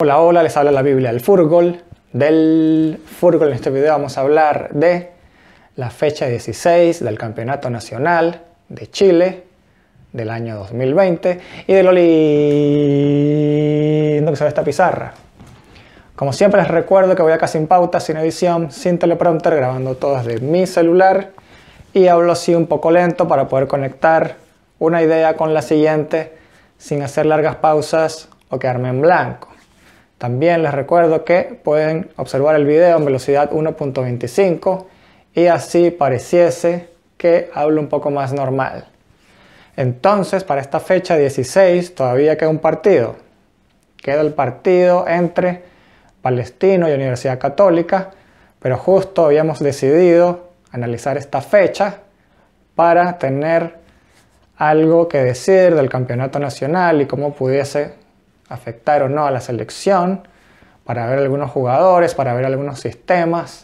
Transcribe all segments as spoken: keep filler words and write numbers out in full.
Hola, hola, les habla la Biblia del Fútbol. Del fútbol en este video vamos a hablar de la fecha dieciséis del Campeonato Nacional de Chile del año dos mil veinte y de lo lindo que se ve esta pizarra. Como siempre les recuerdo que voy acá sin pauta, sin edición, sin teleprompter, grabando todo desde mi celular y hablo así un poco lento para poder conectar una idea con la siguiente sin hacer largas pausas o quedarme en blanco. También les recuerdo que pueden observar el video en velocidad uno punto veinticinco y así pareciese que hablo un poco más normal. Entonces, para esta fecha dieciséis todavía queda un partido. Queda el partido entre Palestino y Universidad Católica, pero justo habíamos decidido analizar esta fecha para tener algo que decir del campeonato nacional y cómo pudiese afectar o no a la selección, para ver algunos jugadores, para ver algunos sistemas.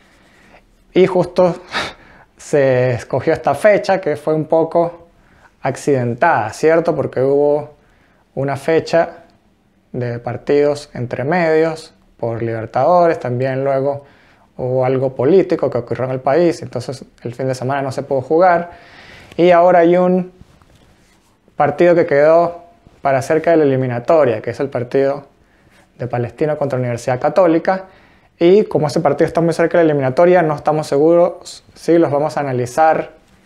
Y justo se escogió esta fecha que fue un poco accidentada, ¿cierto? Porque hubo una fecha de partidos entre medios por Libertadores, también luego hubo algo político que ocurrió en el país, entonces el fin de semana no se pudo jugar. Y ahora hay un partido que quedó para cerca de la eliminatoria, que es el partido de Palestino contra la Universidad Católica. Y como ese partido está muy cerca de la eliminatoria, no estamos seguros si los vamos a analizar,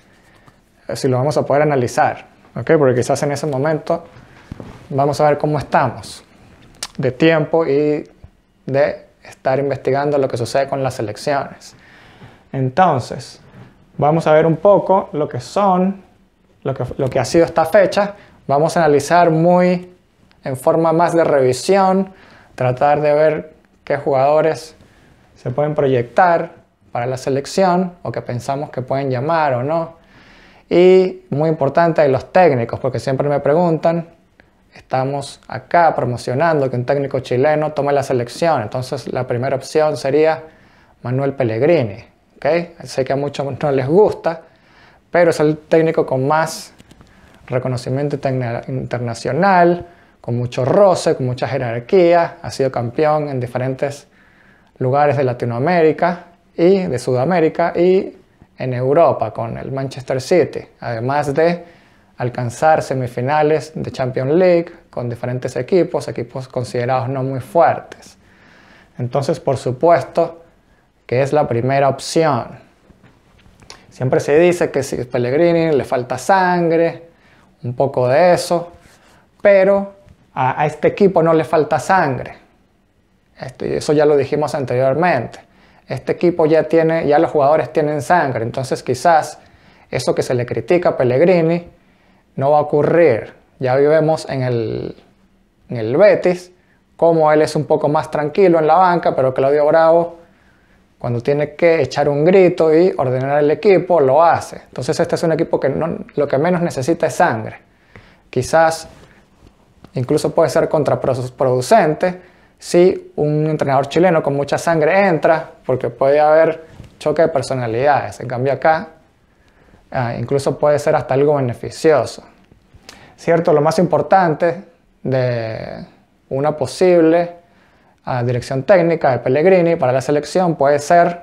si los vamos a poder analizar, ¿ok? Porque quizás en ese momento vamos a ver cómo estamos de tiempo y de estar investigando lo que sucede con las selecciones. Entonces, vamos a ver un poco lo que son, lo que, lo que ha sido esta fecha. Vamos a analizar muy en forma más de revisión, tratar de ver qué jugadores se pueden proyectar para la selección o que pensamos que pueden llamar o no. Y muy importante, hay los técnicos, porque siempre me preguntan, estamos acá promocionando que un técnico chileno tome la selección, entonces la primera opción sería Manuel Pellegrini, ¿okay? Sé que a muchos no les gusta, pero es el técnico con más reconocimiento internacional, con mucho roce, con mucha jerarquía, ha sido campeón en diferentes lugares de Latinoamérica y de Sudamérica y en Europa con el Manchester City, además de alcanzar semifinales de Champions League con diferentes equipos, equipos considerados no muy fuertes. Entonces, por supuesto que es la primera opción. Siempre se dice que si Pellegrini le falta sangre, un poco de eso, pero a, a este equipo no le falta sangre. Esto, y eso ya lo dijimos anteriormente. Este equipo ya tiene, ya los jugadores tienen sangre, entonces quizás eso que se le critica a Pellegrini no va a ocurrir. Ya vivimos en el, en el Betis, como él es un poco más tranquilo en la banca, pero Claudio Bravo, cuando tiene que echar un grito y ordenar el equipo, lo hace. Entonces este es un equipo que no, lo que menos necesita es sangre. Quizás incluso puede ser contraproducente si un entrenador chileno con mucha sangre entra, porque puede haber choque de personalidades. En cambio acá, eh, incluso puede ser hasta algo beneficioso. Cierto, lo más importante de una posible Uh, dirección técnica de Pellegrini para la selección puede ser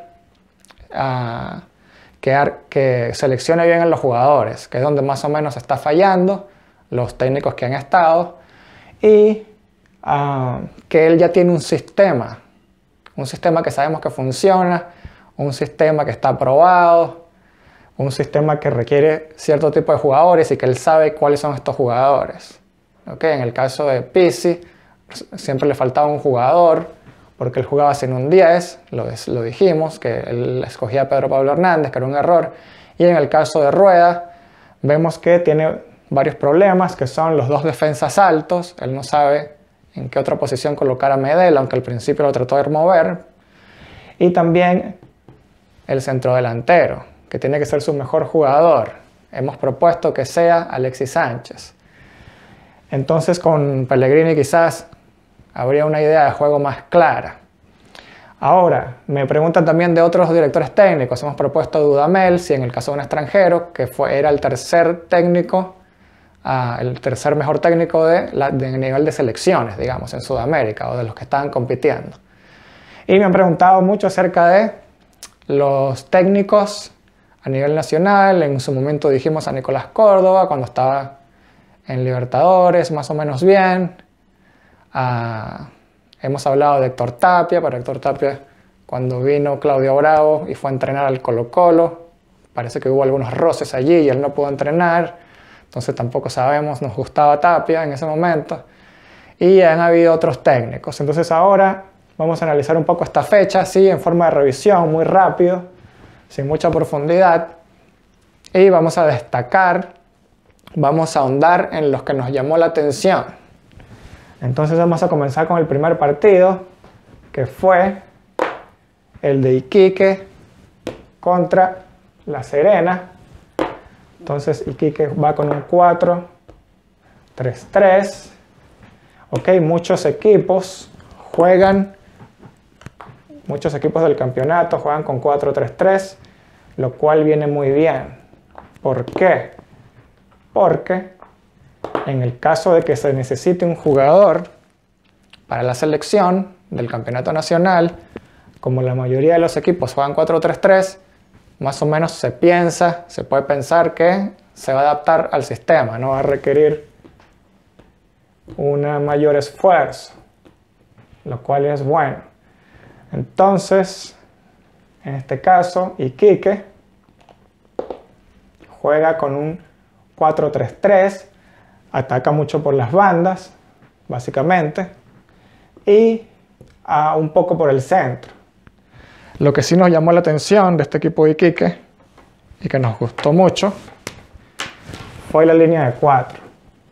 uh, que, que seleccione bien a los jugadores, que es donde más o menos está fallando los técnicos que han estado, y uh, que él ya tiene un sistema, un sistema que sabemos que funciona, un sistema que está aprobado, un sistema que requiere cierto tipo de jugadores y que él sabe cuáles son estos jugadores. ¿Okay? En el caso de Pizzi, siempre le faltaba un jugador porque él jugaba sin un diez, lo, lo dijimos, que él escogía a Pedro Pablo Hernández, que era un error. Y en el caso de Rueda, vemos que tiene varios problemas, que son los dos defensas altos. Él no sabe en qué otra posición colocar a Medel, aunque al principio lo trató de mover. Y también el centrodelantero, que tiene que ser su mejor jugador. Hemos propuesto que sea Alexis Sánchez. Entonces con Pellegrini quizás habría una idea de juego más clara. Ahora, me preguntan también de otros directores técnicos. Hemos propuesto a Dudamel, si en el caso de un extranjero, que fue, era el tercer técnico uh, el tercer mejor técnico de, la, de nivel de selecciones, digamos, en Sudamérica, o de los que estaban compitiendo. Y me han preguntado mucho acerca de los técnicos a nivel nacional. En su momento dijimos a Nicolás Córdoba, cuando estaba en Libertadores, más o menos bien. Uh, hemos hablado de Héctor Tapia, pero Héctor Tapia, cuando vino Claudio Bravo y fue a entrenar al Colo-Colo, parece que hubo algunos roces allí y él no pudo entrenar, entonces tampoco sabemos, nos gustaba Tapia en ese momento. Y han habido otros técnicos. Entonces ahora vamos a analizar un poco esta fecha, así en forma de revisión, muy rápido, sin mucha profundidad. Y vamos a destacar, vamos a ahondar en los que nos llamó la atención. Entonces vamos a comenzar con el primer partido, que fue el de Iquique contra La Serena. Entonces Iquique va con un cuatro tres tres. Ok, muchos equipos juegan, muchos equipos del campeonato juegan con cuatro tres tres, lo cual viene muy bien. ¿Por qué? Porque en el caso de que se necesite un jugador para la selección del campeonato nacional, como la mayoría de los equipos juegan cuatro tres tres, más o menos se piensa, se puede pensar que se va a adaptar al sistema, no va a requerir un mayor esfuerzo, lo cual es bueno. Entonces, en este caso, Iquique juega con un cuatro tres tres, ataca mucho por las bandas, básicamente, y uh, un poco por el centro. Lo que sí nos llamó la atención de este equipo de Iquique, y que nos gustó mucho, fue la línea de cuatro.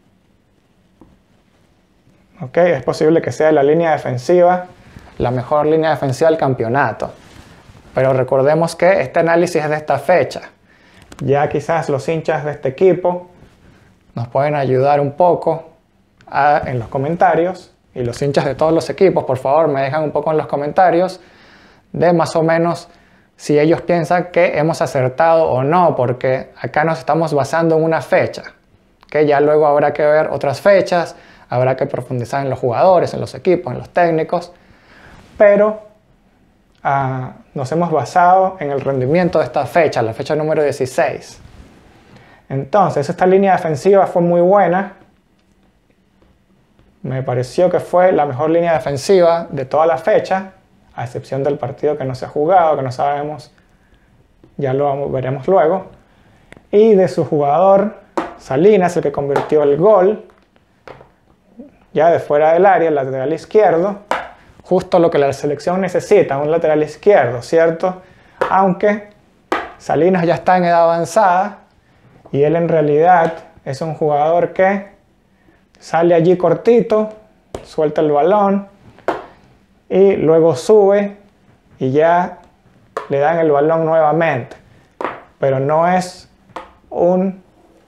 Okay, es posible que sea la línea defensiva la mejor línea defensiva del campeonato. Pero recordemos que este análisis es de esta fecha. Ya quizás los hinchas de este equipo nos pueden ayudar un poco a, en los comentarios. Y los hinchas de todos los equipos, por favor, me dejan un poco en los comentarios de más o menos si ellos piensan que hemos acertado o no, porque acá nos estamos basando en una fecha. Que ya luego habrá que ver otras fechas. Habrá que profundizar en los jugadores, en los equipos, en los técnicos, pero uh, nos hemos basado en el rendimiento de esta fecha, la fecha número dieciséis. Entonces, esta línea defensiva fue muy buena. Me pareció que fue la mejor línea defensiva de toda la fecha, a excepción del partido que no se ha jugado, que no sabemos, ya lo veremos luego. Y de su jugador, Salinas, el que convirtió el gol, ya de fuera del área, el lateral izquierdo, justo lo que la selección necesita, un lateral izquierdo, ¿cierto? Aunque Salinas ya está en edad avanzada y él en realidad es un jugador que sale allí cortito, suelta el balón y luego sube y ya le dan el balón nuevamente. Pero no es un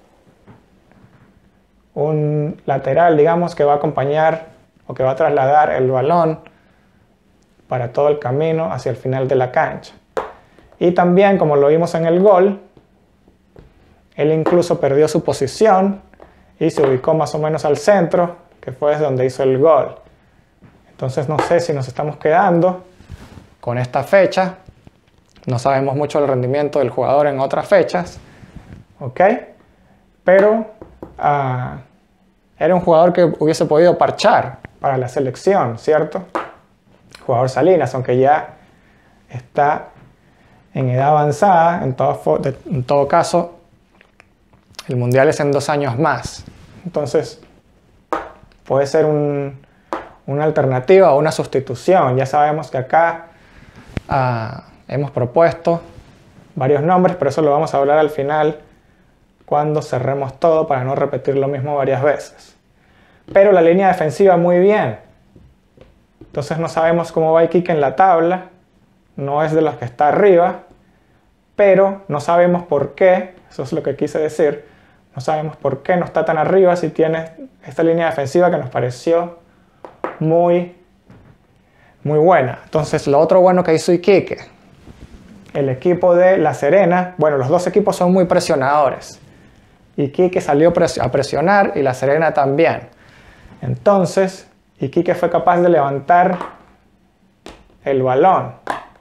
un lateral, digamos, que va a acompañar o que va a trasladar el balón para todo el camino hacia el final de la cancha. Y también, como lo vimos en el gol, él incluso perdió su posición y se ubicó más o menos al centro, que fue desde donde hizo el gol. Entonces no sé si nos estamos quedando con esta fecha. No sabemos mucho del rendimiento del jugador en otras fechas, ¿ok? Pero Uh, era un jugador que hubiese podido parchar para la selección, ¿cierto? Jugador Salinas, aunque ya está en edad avanzada, en todo, en todo caso, el Mundial es en dos años más. Entonces, puede ser un, una alternativa o una sustitución. Ya sabemos que acá uh, hemos propuesto varios nombres, pero eso lo vamos a hablar al final, cuando cerremos todo, para no repetir lo mismo varias veces. Pero la línea defensiva muy bien. Entonces no sabemos cómo va Iquique en la tabla. No es de los que está arriba. Pero no sabemos por qué. Eso es lo que quise decir. No sabemos por qué no está tan arriba si tiene esta línea defensiva que nos pareció muy, muy buena. Entonces lo otro bueno que hizo Iquique. El equipo de La Serena. Bueno, los dos equipos son muy presionadores. Iquique salió a presionar y La Serena también. Entonces, Iquique fue capaz de levantar el balón.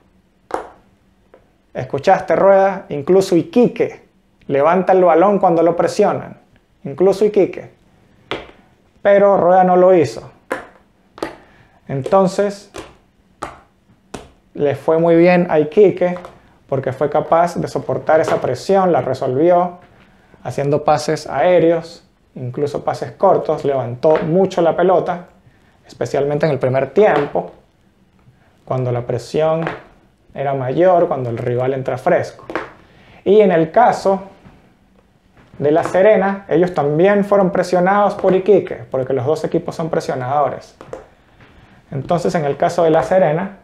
¿Escuchaste, Rueda? Incluso Iquique levanta el balón cuando lo presionan. Incluso Iquique. Pero Rueda no lo hizo. Entonces, le fue muy bien a Iquique porque fue capaz de soportar esa presión, la resolvió haciendo pases aéreos, incluso pases cortos, levantó mucho la pelota, especialmente en el primer tiempo, cuando la presión era mayor, cuando el rival entra fresco. Y en el caso de La Serena, ellos también fueron presionados por Iquique, porque los dos equipos son presionadores. Entonces, en el caso de La Serena,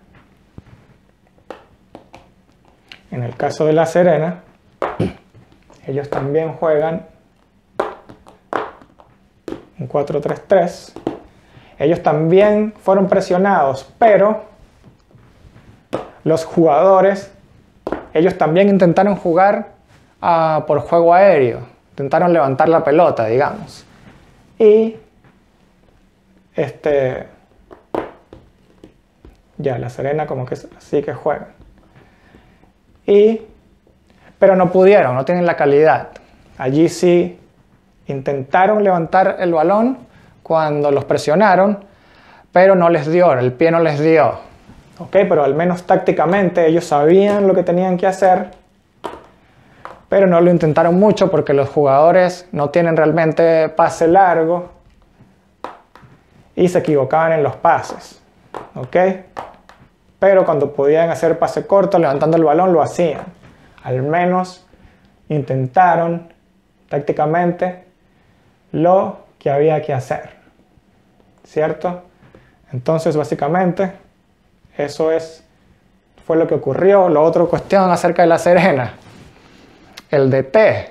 en el caso de La Serena, ellos también juegan un cuatro tres tres. Ellos también fueron presionados, pero los jugadores, ellos también intentaron jugar uh, por juego aéreo. Intentaron levantar la pelota, digamos. Y este ya La Serena como que sí que juegan. Y pero no pudieron, no tienen la calidad. Allí sí intentaron levantar el balón cuando los presionaron, pero no les dio, el pie no les dio. ¿Ok? Pero al menos tácticamente ellos sabían lo que tenían que hacer, pero no lo intentaron mucho porque los jugadores no tienen realmente pase largo y se equivocaban en los pases. ¿Ok? Pero cuando podían hacer pase corto levantando el balón lo hacían. Al menos intentaron tácticamente lo que había que hacer, ¿cierto? Entonces básicamente eso es, fue lo que ocurrió. La otra cuestión acerca de La Serena, el D T.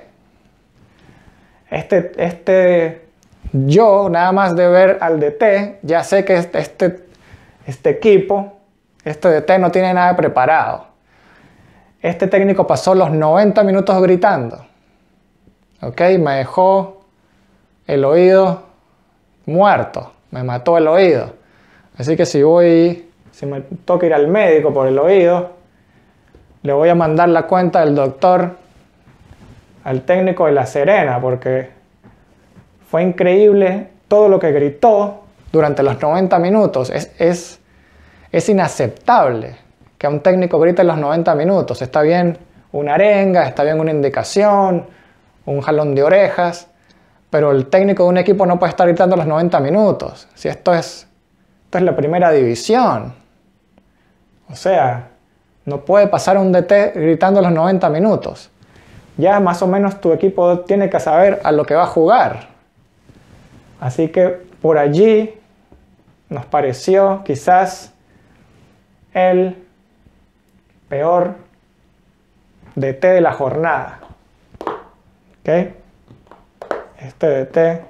Este, este, yo nada más de ver al D T ya sé que este, este, este equipo, este D T no tiene nada preparado. Este técnico pasó los noventa minutos gritando. ¿Ok? Me dejó el oído muerto. Me mató el oído. Así que si voy, si me toca ir al médico por el oído, le voy a mandar la cuenta del doctor al técnico de La Serena, porque fue increíble todo lo que gritó durante los noventa minutos. Es, es, es inaceptable que a un técnico grite los noventa minutos. Está bien una arenga, está bien una indicación, un jalón de orejas, pero el técnico de un equipo no puede estar gritando los noventa minutos. Si esto es, esto es la primera división. O sea, no puede pasar un D T gritando los noventa minutos. Ya más o menos tu equipo tiene que saber a lo que va a jugar. Así que por allí nos pareció quizás el peor D T de la jornada. ¿Ok? Este D T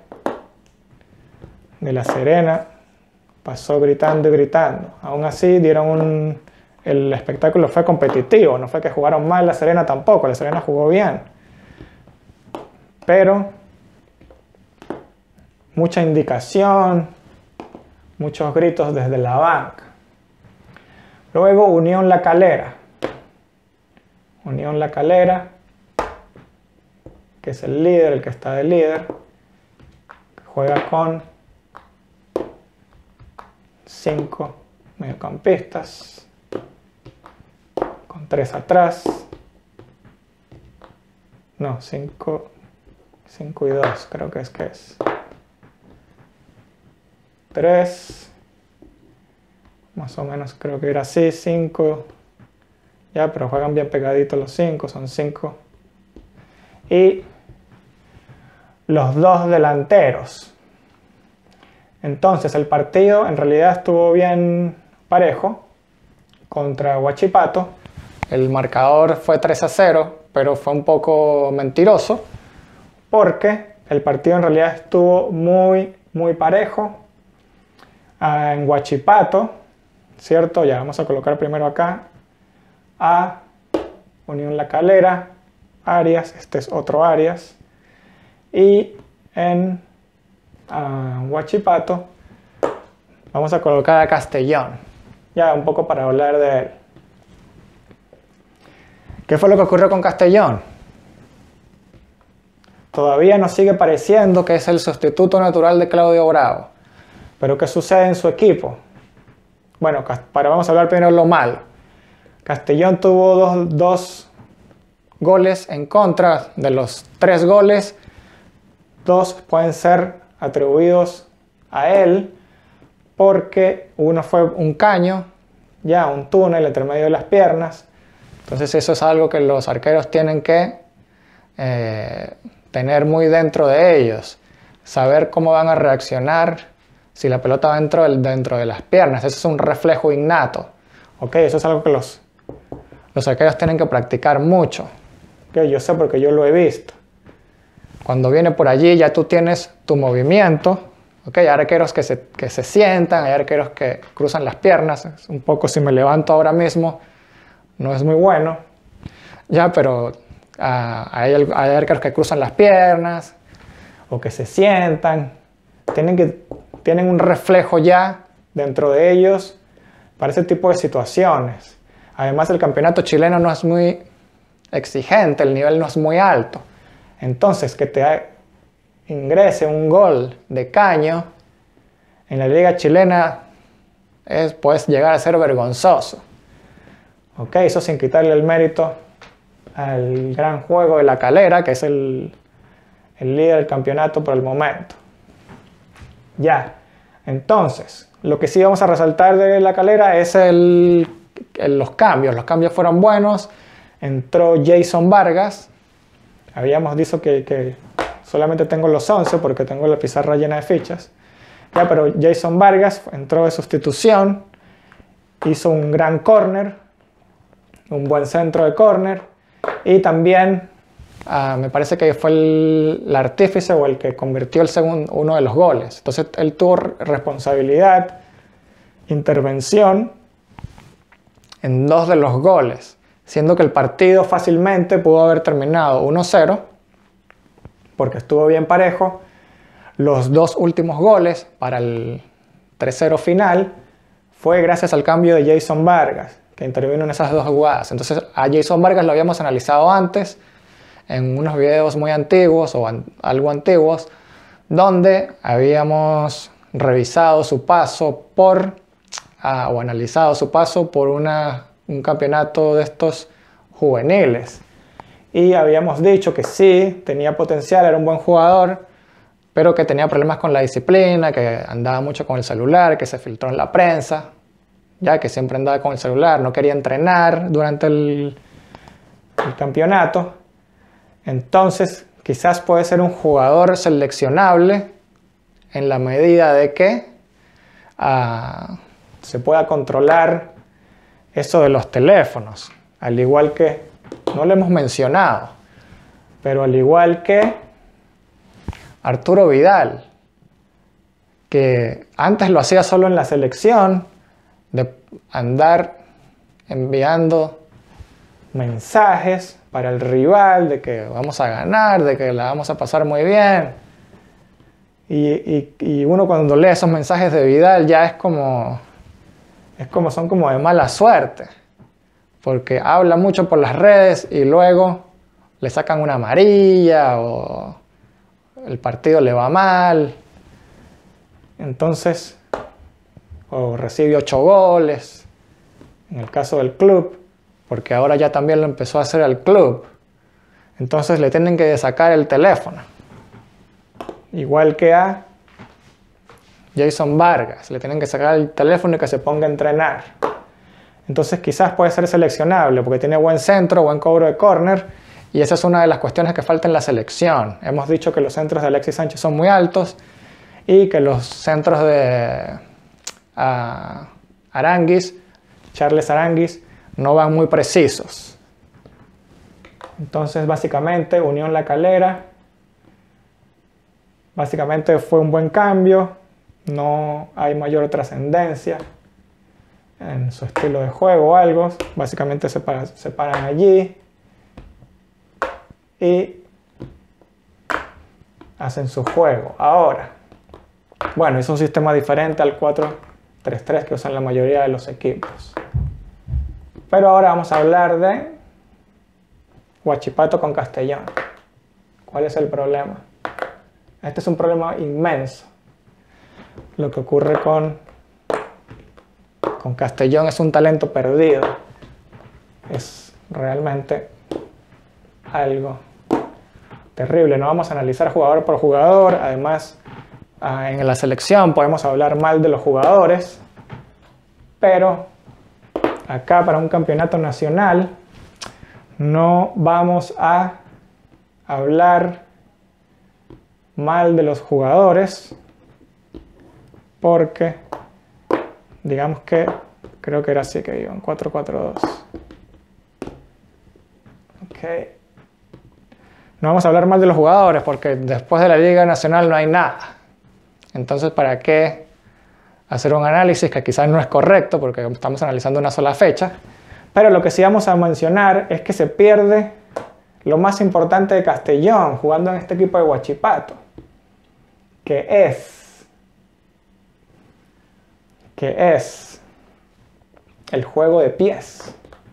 de La Serena pasó gritando y gritando. Aún así dieron un... el espectáculo fue competitivo. No fue que jugaron mal La Serena tampoco. La Serena jugó bien. Pero mucha indicación, muchos gritos desde la banca. Luego Unión La Calera. Unión La Calera, que es el líder, el que está de líder, juega con cinco mediocampistas, con tres atrás, no, cinco, cinco y dos creo que es que es, tres, más o menos creo que era así, cinco. Ya, pero juegan bien pegaditos los cinco, son cinco. Y los dos delanteros. Entonces el partido en realidad estuvo bien parejo contra Huachipato. El marcador fue tres a cero, pero fue un poco mentiroso porque el partido en realidad estuvo muy, muy parejo. Ah, en Huachipato, ¿cierto? Ya vamos a colocar primero acá a Unión La Calera, Arias, este es otro Arias. Y en uh, Huachipato vamos a colocar a Castellón, ya un poco para hablar de él. ¿Qué fue lo que ocurrió con Castellón? Todavía nos sigue pareciendo que es el sustituto natural de Claudio Bravo. Pero ¿qué sucede en su equipo? Bueno, para vamos a hablar primero de lo malo. Castellón tuvo dos, dos goles en contra. De los tres goles, dos pueden ser atribuidos a él porque uno fue un caño, ya un túnel entre medio de las piernas. Entonces eso es algo que los arqueros tienen que eh, tener muy dentro de ellos. Saber cómo van a reaccionar si la pelota va dentro, del, dentro de las piernas. Eso es un reflejo innato. ¿Okay? Eso es algo que los, los arqueros tienen que practicar mucho. ¿Okay? Yo sé porque yo lo he visto. Cuando viene por allí ya tú tienes tu movimiento. ¿Okay? Hay arqueros que se, que se sientan, hay arqueros que cruzan las piernas. Es un poco si me levanto ahora mismo, no es muy bueno. Ya, pero uh, hay, hay arqueros que cruzan las piernas o que se sientan. Tienen, que, tienen un reflejo ya dentro de ellos para ese tipo de situaciones. Además, el campeonato chileno no es muy exigente, el nivel no es muy alto. Entonces, que te ingrese un gol de caño en la liga chilena es, puede llegar a ser vergonzoso. Ok, eso sin quitarle el mérito al gran juego de La Calera, que es el, el líder del campeonato por el momento. Ya, entonces, lo que sí vamos a resaltar de La Calera es el, el, los cambios. Los cambios fueron buenos. Entró Jason Vargas. Habíamos dicho que, que solamente tengo los once porque tengo la pizarra llena de fichas. Ya, pero Jason Vargas entró de sustitución. Hizo un gran córner. Un buen centro de córner. Y también uh, me parece que fue el, el artífice o el que convirtió el segundo, uno de los goles. Entonces él tuvo responsabilidad, intervención en dos de los goles, siendo que el partido fácilmente pudo haber terminado uno cero porque estuvo bien parejo. Los dos últimos goles para el tres cero final fue gracias al cambio de Jason Vargas, que intervino en esas dos jugadas. Entonces a Jason Vargas lo habíamos analizado antes en unos videos muy antiguos o an algo antiguos, donde habíamos revisado su paso por uh, o analizado su paso por una, un campeonato de estos juveniles. Y habíamos dicho que sí, tenía potencial, era un buen jugador, pero que tenía problemas con la disciplina, que andaba mucho con el celular, que se filtró en la prensa, ya que siempre andaba con el celular, no quería entrenar durante el, el campeonato. Entonces, quizás puede ser un jugador seleccionable en la medida de que uh, se pueda controlar eso de los teléfonos. Al igual que, no lo hemos mencionado, pero al igual que Arturo Vidal, que antes lo hacía solo en la selección, de andar enviando mensajes para el rival de que vamos a ganar, de que la vamos a pasar muy bien. Y, y, y uno cuando lee esos mensajes de Vidal ya es como, es como, son como de mala suerte, porque habla mucho por las redes y luego le sacan una amarilla o el partido le va mal. Entonces, o recibe ocho goles, en el caso del club, porque ahora ya también lo empezó a hacer el club. Entonces le tienen que sacar el teléfono. Igual que a Jason Vargas, le tienen que sacar el teléfono y que se ponga a entrenar. Entonces quizás puede ser seleccionable, porque tiene buen centro, buen cobro de córner, y esa es una de las cuestiones que falta en la selección. Hemos dicho que los centros de Alexis Sánchez son muy altos, y que los centros de Uh, Aranguis, Charles Aranguis, no van muy precisos. Entonces básicamente Unión La Calera básicamente fue un buen cambio, no hay mayor trascendencia en su estilo de juego o algo, básicamente se, para, se paran allí y hacen su juego. Ahora, bueno, es un sistema diferente al cuatro tres tres que usan la mayoría de los equipos. Pero ahora vamos a hablar de Huachipato con Castellón. ¿Cuál es el problema? Este es un problema inmenso. Lo que ocurre con, con Castellón es un talento perdido. Es realmente algo terrible. No vamos a analizar jugador por jugador. Además, en la selección podemos hablar mal de los jugadores. Pero acá para un campeonato nacional no vamos a hablar mal de los jugadores, porque digamos que creo que era así que iban cuatro cuatro dos. Okay. No vamos a hablar mal de los jugadores porque después de la Liga Nacional no hay nada. Entonces, ¿para qué hacer un análisis que quizás no es correcto porque estamos analizando una sola fecha? Pero lo que sí vamos a mencionar es que se pierde lo más importante de Castellón jugando en este equipo de Huachipato, que es, que es el juego de pies.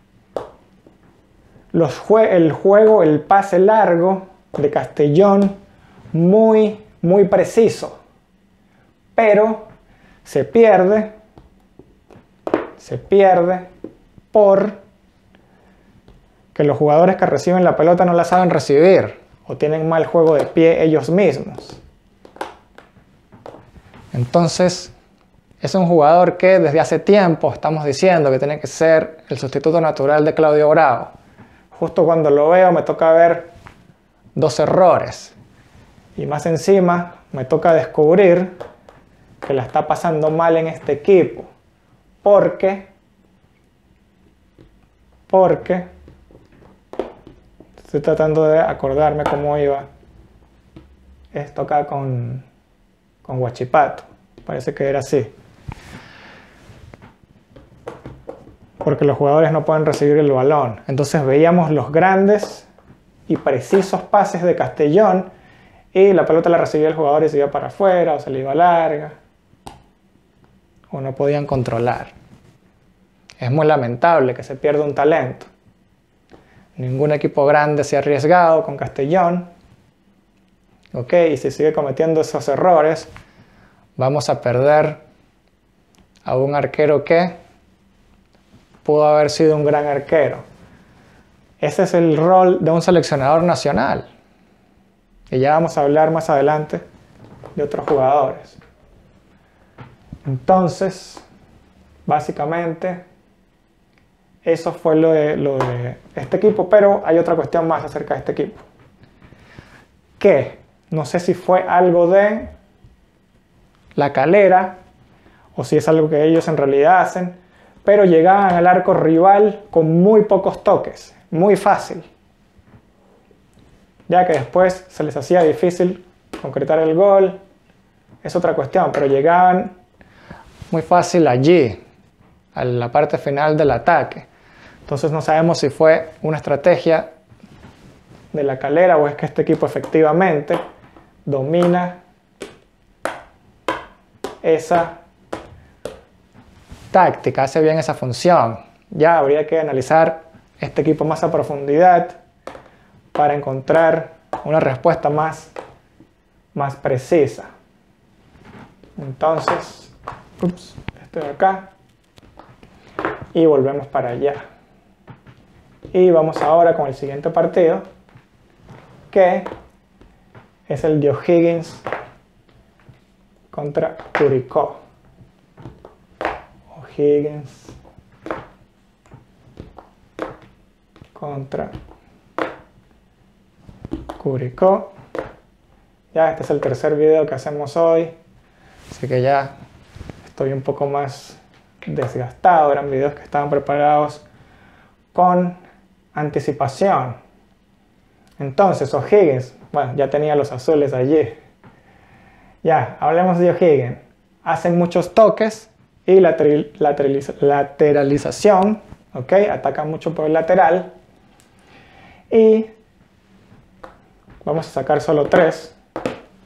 Los jue el juego, el pase largo de Castellón, muy, muy preciso, pero se pierde, se pierde por que los jugadores que reciben la pelota no la saben recibir o tienen mal juego de pie ellos mismos. Entonces, es un jugador que desde hace tiempo estamos diciendo que tiene que ser el sustituto natural de Claudio Bravo. Justo cuando lo veo me toca ver dos errores. Y más encima me toca descubrir que la está pasando mal en este equipo. Porque, porque, estoy tratando de acordarme cómo iba esto acá con, con Huachipato. Parece que era así. Porque los jugadores no pueden recibir el balón. Entonces veíamos los grandes y precisos pases de Castellón y la pelota la recibía el jugador y se iba para afuera o se le iba larga o no podían controlar. Es muy lamentable que se pierda un talento. Ningún equipo grande se ha arriesgado con Castellón. Ok, y si sigue cometiendo esos errores, vamos a perder a un arquero que pudo haber sido un gran arquero. Ese es el rol de un seleccionador nacional. Y ya vamos a hablar más adelante de otros jugadores. Entonces, básicamente, eso fue lo de, lo de este equipo. Pero hay otra cuestión más acerca de este equipo. Que no sé si fue algo de La Calera o si es algo que ellos en realidad hacen, pero llegaban al arco rival con muy pocos toques, muy fácil. Ya que después se les hacía difícil concretar el gol, es otra cuestión, pero llegaban muy fácil allí, a la parte final del ataque. Entonces no sabemos si fue una estrategia de La Calera o es que este equipo efectivamente domina esa táctica, hace bien esa función. Ya habría que analizar este equipo más a profundidad para encontrar una respuesta más, más precisa. Entonces, ups, estoy acá y volvemos para allá. Y vamos ahora con el siguiente partido, que es el de O'Higgins contra Curicó. O'Higgins contra Curicó. Ya este es el tercer video que hacemos hoy, así que ya estoy un poco más desgastado. Eran videos que estaban preparados con anticipación. Entonces O'Higgins, bueno, ya tenía los azules allí. Ya, hablemos de O'Higgins. Hacen muchos toques y lateral, lateraliz lateralización, ¿ok? Atacan mucho por el lateral. Y vamos a sacar solo tres.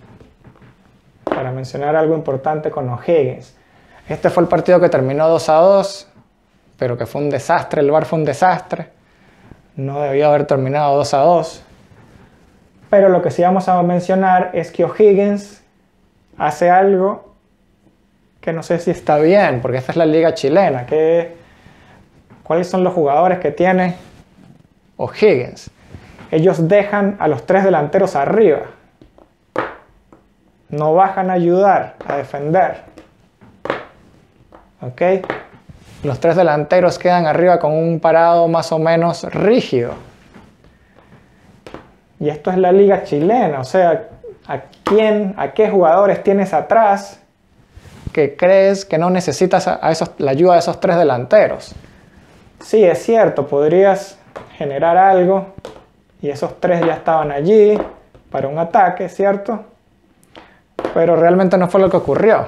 mencionar algo importante con O'Higgins. Este fue el partido que terminó dos a dos, pero que fue un desastre, el V A R fue un desastre. No debió haber terminado dos a dos. Pero lo que sí vamos a mencionar es que O'Higgins hace algo que no sé si está bien, porque esta es la liga chilena. ¿Qué, ¿Cuáles son los jugadores que tiene O'Higgins? Ellos dejan a los tres delanteros arriba. No bajan a ayudar, a defender. ¿Ok? Los tres delanteros quedan arriba con un parado más o menos rígido. Y esto es la liga chilena. O sea, ¿a quién, a qué jugadores tienes atrás que crees que no necesitas a esos, la ayuda de esos tres delanteros? Sí, es cierto, podrías generar algo y esos tres ya estaban allí para un ataque, ¿cierto? Pero realmente no fue lo que ocurrió.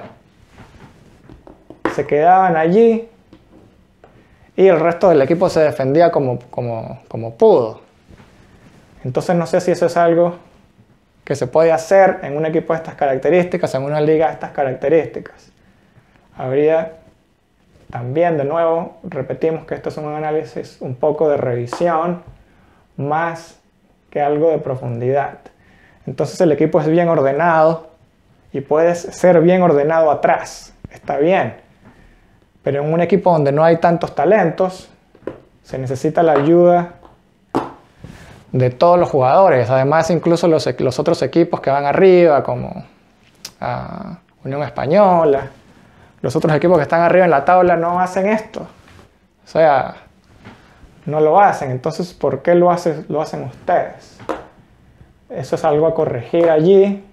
Se quedaban allí y el resto del equipo se defendía como, como, como pudo. Entonces no sé si eso es algo que se puede hacer en un equipo de estas características, en una liga de estas características. Habría también, de nuevo, repetimos que esto es un análisis un poco de revisión, más que algo de profundidad. Entonces el equipo es bien ordenado y puedes ser bien ordenado atrás, está bien. Pero en un equipo donde no hay tantos talentos, se necesita la ayuda de todos los jugadores. Además, incluso los, los otros equipos que van arriba, como uh, Unión Española, los otros equipos que están arriba en la tabla no hacen esto. O sea, no lo hacen. Entonces, ¿por qué lo, hace, lo hacen ustedes? Eso es algo a corregir allí.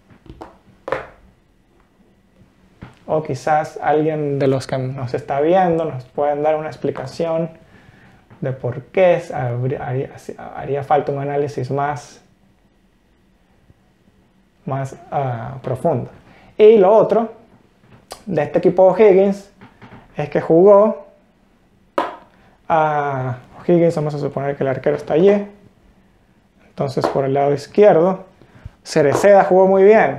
O quizás alguien de los que nos está viendo nos pueden dar una explicación de por qué haría, haría falta un análisis más, más uh, profundo. Y lo otro de este equipo O'Higgins es que jugó a uh, O'Higgins, vamos a suponer que el arquero está allí. Entonces por el lado izquierdo, Cereceda jugó muy bien.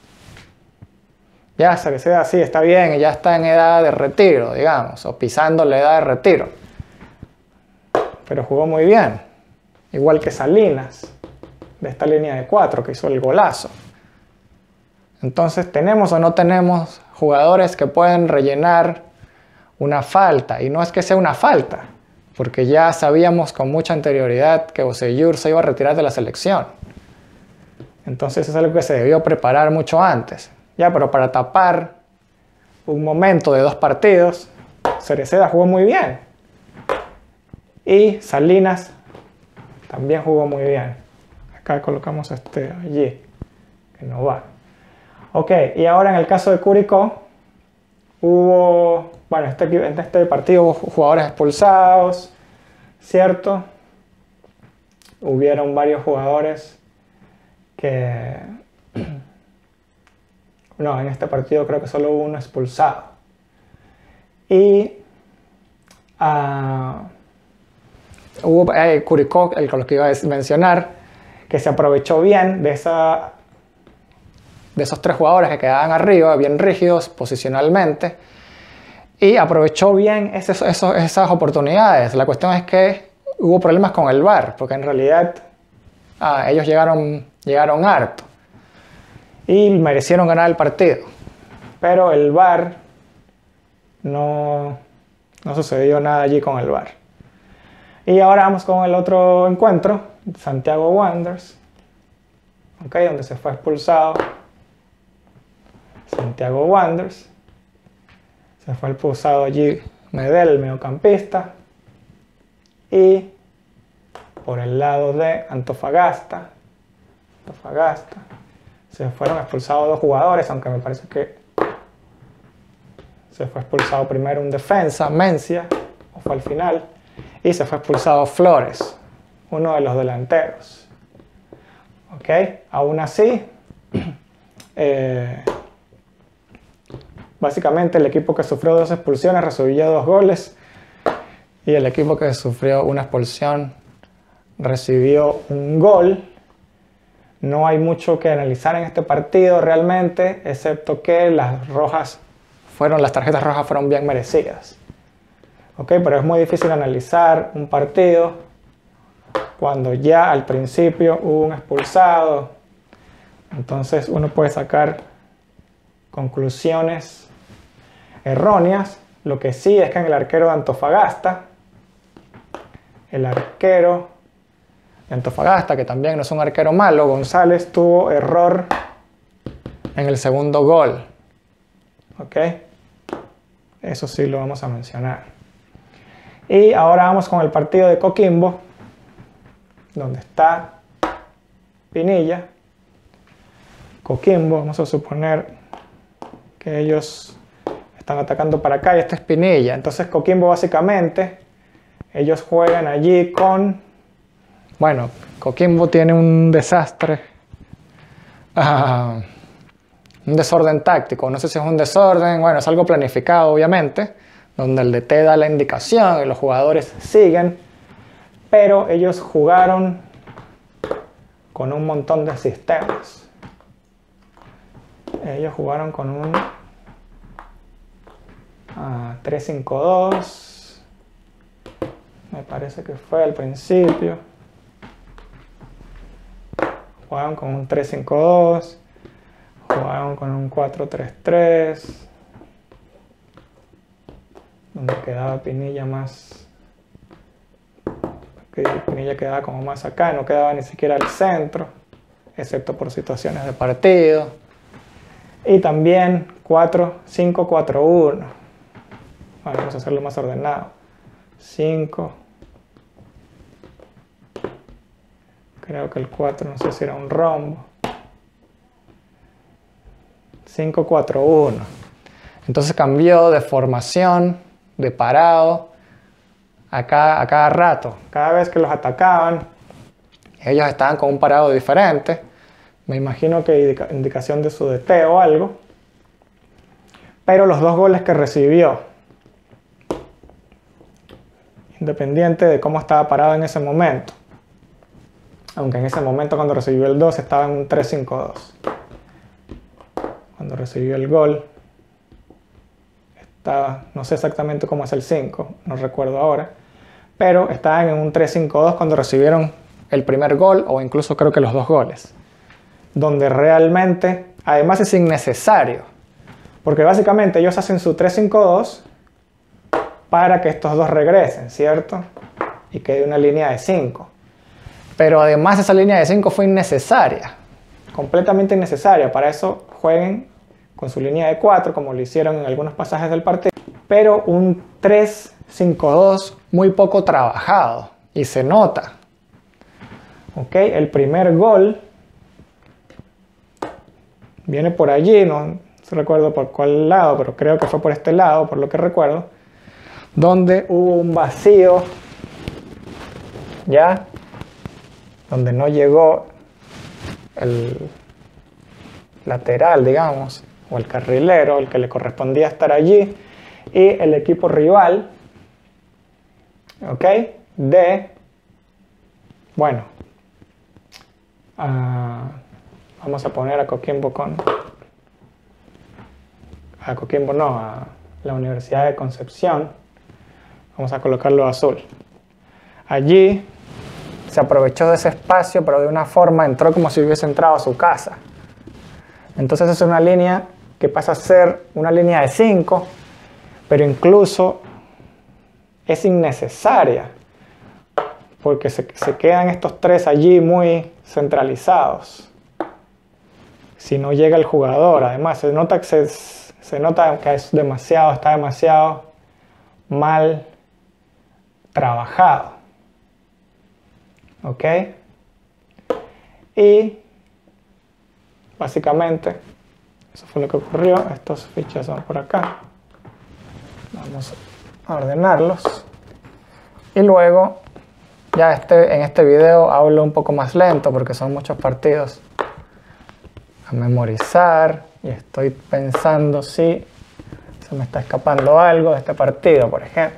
Ya Cereceda sí está bien y ya está en edad de retiro, digamos, o pisando la edad de retiro. Pero jugó muy bien, igual que Salinas, de esta línea de cuatro, que hizo el golazo. Entonces, ¿tenemos o no tenemos jugadores que pueden rellenar una falta? Y no es que sea una falta, porque ya sabíamos con mucha anterioridad que Bocellur se iba a retirar de la selección. Entonces es algo que se debió preparar mucho antes. Ya, pero para tapar un momento de dos partidos, Cereceda jugó muy bien. Y Salinas también jugó muy bien. Acá colocamos este allí, que no va. Ok, y ahora en el caso de Curicó, hubo, bueno, este, en este partido hubo jugadores expulsados, ¿cierto? Hubieron varios jugadores que... No, en este partido creo que solo hubo uno expulsado. Y... Uh, Hubo eh, Curicó, el con lo que iba a mencionar, que se aprovechó bien de, esa, de esos tres jugadores que quedaban arriba, bien rígidos posicionalmente, y aprovechó bien esos, esos, esas oportunidades. La cuestión es que hubo problemas con el V A R, porque en realidad ah, ellos llegaron, llegaron harto y merecieron ganar el partido. Pero el V A R no, no sucedió nada allí con el V A R. Y ahora vamos con el otro encuentro, Santiago Wanderers, okay, donde se fue expulsado Santiago Wanderers. Se fue expulsado allí Medel, el mediocampista. Y por el lado de Antofagasta, Antofagasta, se fueron expulsados dos jugadores, aunque me parece que se fue expulsado primero un defensa, Mencia, o fue al final. Y se fue expulsado Flores, uno de los delanteros. ¿Ok? Aún así, eh, básicamente el equipo que sufrió dos expulsiones recibió dos goles y el equipo que sufrió una expulsión recibió un gol. No hay mucho que analizar en este partido realmente, excepto que las rojas fueron, las tarjetas rojas fueron bien merecidas. Ok, pero es muy difícil analizar un partido cuando ya al principio hubo un expulsado. Entonces uno puede sacar conclusiones erróneas. Lo que sí es que en el arquero de Antofagasta, el arquero de Antofagasta, que también no es un arquero malo, González tuvo error en el segundo gol. ¿Ok? Eso sí lo vamos a mencionar. Y ahora vamos con el partido de Coquimbo, donde está Pinilla. Coquimbo, vamos a suponer que ellos están atacando para acá y este es Pinilla. Entonces Coquimbo básicamente, ellos juegan allí con... Bueno, Coquimbo tiene un desastre, uh, un desorden táctico. No sé si es un desorden, bueno, es algo planificado obviamente, donde el D T da la indicación y los jugadores siguen, pero ellos jugaron con un montón de sistemas. Ellos jugaron con un uh, tres cinco dos, me parece que fue al principio. Jugaban con un tres cinco dos, jugaban con un cuatro tres tres, donde quedaba Pinilla más, Pinilla quedaba como más acá, no quedaba ni siquiera al centro, excepto por situaciones de partido. Y también cuatro cinco cuatro uno. Bueno, vamos a hacerlo más ordenado. cinco. Creo que el cuatro, no sé si era un rombo. cinco cuatro uno. Entonces cambió de formación, de parado, a cada, a cada rato. Cada vez que los atacaban, ellos estaban con un parado diferente. Me imagino que indica, indicación de su D T o algo. Pero los dos goles que recibió, independiente de cómo estaba parado en ese momento, aunque en ese momento cuando recibió el dos estaba en un tres cinco dos. Cuando recibió el gol estaba, no sé exactamente cómo es el cinco, no recuerdo ahora, pero estaban en un tres cinco dos cuando recibieron el primer gol, o incluso creo que los dos goles, donde realmente, además es innecesario, porque básicamente ellos hacen su tres cinco dos para que estos dos regresen, ¿cierto? Y quede una línea de cinco. Pero además esa línea de cinco fue innecesaria, completamente innecesaria. Para eso jueguen con su línea de cuatro, como lo hicieron en algunos pasajes del partido. Pero un tres cinco dos muy poco trabajado, y se nota. ¿Ok? El primer gol viene por allí, no recuerdo por cuál lado, pero creo que fue por este lado, por lo que recuerdo, donde hubo un vacío, ¿ya? Donde no llegó el lateral, digamos, o el carrilero, el que le correspondía estar allí, y el equipo rival, ¿ok? De, bueno, uh, vamos a poner a Coquimbo con, a Coquimbo no, a la Universidad de Concepción, vamos a colocarlo azul. Allí se aprovechó de ese espacio, pero de una forma entró como si hubiese entrado a su casa. Entonces es una línea que pasa a ser una línea de cinco, pero incluso es innecesaria, porque se, se quedan estos tres allí muy centralizados. Si no llega el jugador, además se nota que, se, se nota que es demasiado, está demasiado mal trabajado. ¿Ok? Y básicamente eso fue lo que ocurrió. Estos fichas son por acá. Vamos a ordenarlos. Y luego, ya este, en este video hablo un poco más lento porque son muchos partidos a memorizar. Y estoy pensando si se me está escapando algo de este partido, por ejemplo.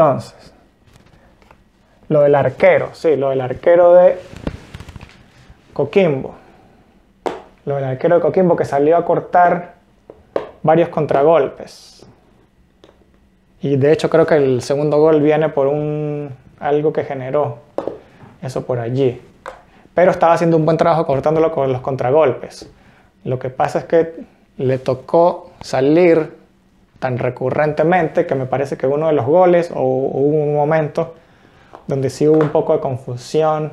Entonces, lo del arquero, sí, lo del arquero de Coquimbo. Lo del arquero de Coquimbo que salió a cortar varios contragolpes. Y de hecho creo que el segundo gol viene por un algo que generó eso por allí. Pero estaba haciendo un buen trabajo cortándolo con los contragolpes. Lo que pasa es que le tocó salir tan recurrentemente que me parece que uno de los goles o hubo un momento donde sí hubo un poco de confusión